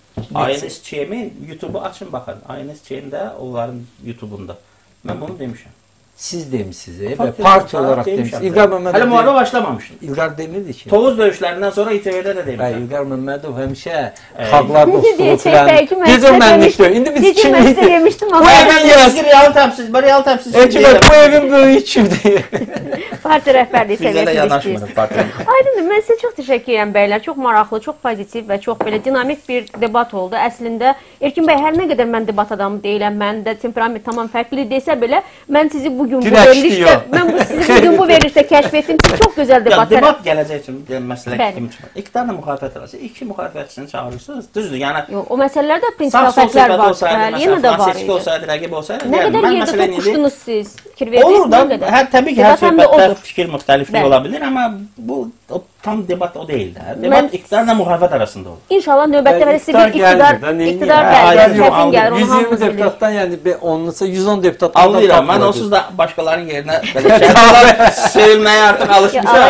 A N S C M'in YouTube-u açın baxın. A N S C M də onların YouTube-unda. Mən bunu demişəm. Siz demişsiniz və partiya olaraq demişsiniz. İlqar Məmmədov hələ müharibə başlamamışdı. İlqar demirdi ki. Tovuz döyüşlərindən sonra İ T V-də də demişəm. Bəli, İlqar Məmmədov həmişə xalqlar dostluğu filan. Gecə mənlikdir. İndi biz kim demişdim amma. Bu evin yerəsi real təmsil, real təmsil. Elçilər, bu evin böyüyü kimdir? Partiya rəhbərliyi səviyyəsində istəyir. Bizə də yanaşmırıq partiya. Aydındır, mən sizə çox təşəkkür edirəm bəylər. Çox maraqlı, çox pozitiv və çox belə dinamik bir debat oldu. Əslində Elkin bəy, hər nə qədər mən debat adamı deyiləm, mən də temperament tamam fərqli desə belə, mən sizi bugün bu verilişdə, mən bu sizi bugün bu verilişdə kəşf etdim ki, çox gözəl debat. Ya, debat gələcək üçün məsələ kimi çıxır. İqtidarla müxalifət arası iki müxalifətçisini çağırırsınız, düzdür, yəni. Yox, o məsələlərdə prinsipal fərqlər var. Bəli, yenə də var. Seçki olsaydı, rəqib olsaydı. Nə qədər yerdə toqquşdunuz siz? Fikir verdiniz? Olur da, hər təbii ki, hər söhbətdə fikir müxtəliflik ola bilir, amma bu tam debat o deyil də. Debat iqtidarla müxalifət arasında olur. İnşallah növbətdə belə sizə bir iqtidar, iqtidar gəlir, çətin gəlir, onu hamımız bilir. yüz iyirmi deputatdan, yəni onlusa yüz on deputatdan anlayıram, mən onsuz da başqaların yerinə belə söyülməyə artıq alışmışam.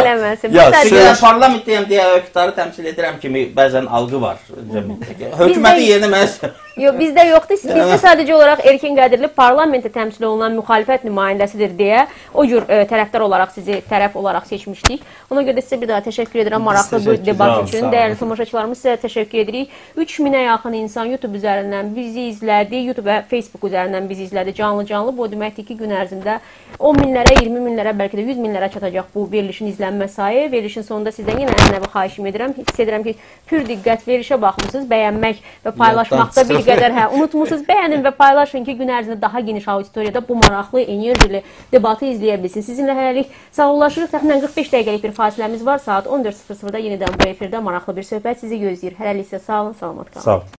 Ya, parlament deyəm deyə iqtidarı təmsil edirəm kimi bəzən algı var. Hökumətin yerinə mən Yox, bizdə yoxdur. Bizdə sadəcə olaraq Erkin Qədirli parlamentdə təmsil olunan müxalifət nümayəndəsidir deyə o cür e, tərəfdar olaraq sizi tərəf olaraq seçmişdik. Ona görə də sizə bir daha təşəkkür edirəm maraqlı bu debat üçün. Dəyərli tamaşaçılarımız, sizə təşəkkür edirik. üç minə yaxın insan YouTube üzərindən bizi izlədi, YouTube və Facebook üzərindən bizi izlədi canlı-canlı. Bu deməkdir ki, gün ərzində on minlərə, iyirmi minlərə, bəlkə də yüz minlərə çatacaq bu verilişin izlənmə sayı. Verilişin sonunda sizdən yenə ənənəvi xahişimi edirəm. Hiss edirəm ki, pür diqqət verilişə baxmısınız, bəyənmək və paylaşmaqda bir qədər hə, unutmusunuz. Bəyənin və paylaşın ki, gün ərzində daha geniş auditoriyada bu maraqlı, enerjili debatı izləyə bilsin. Sizinlə hələlik sağollaşırıq. Təxminən qırx beş dəqiqəlik bir fasiləmiz var. Saat on dörd sıfır sıfırda yenidən bu efirdə maraqlı bir söhbət sizi gözləyir. Hələlik isə sağ olun, salamat qalın. Sağ olun.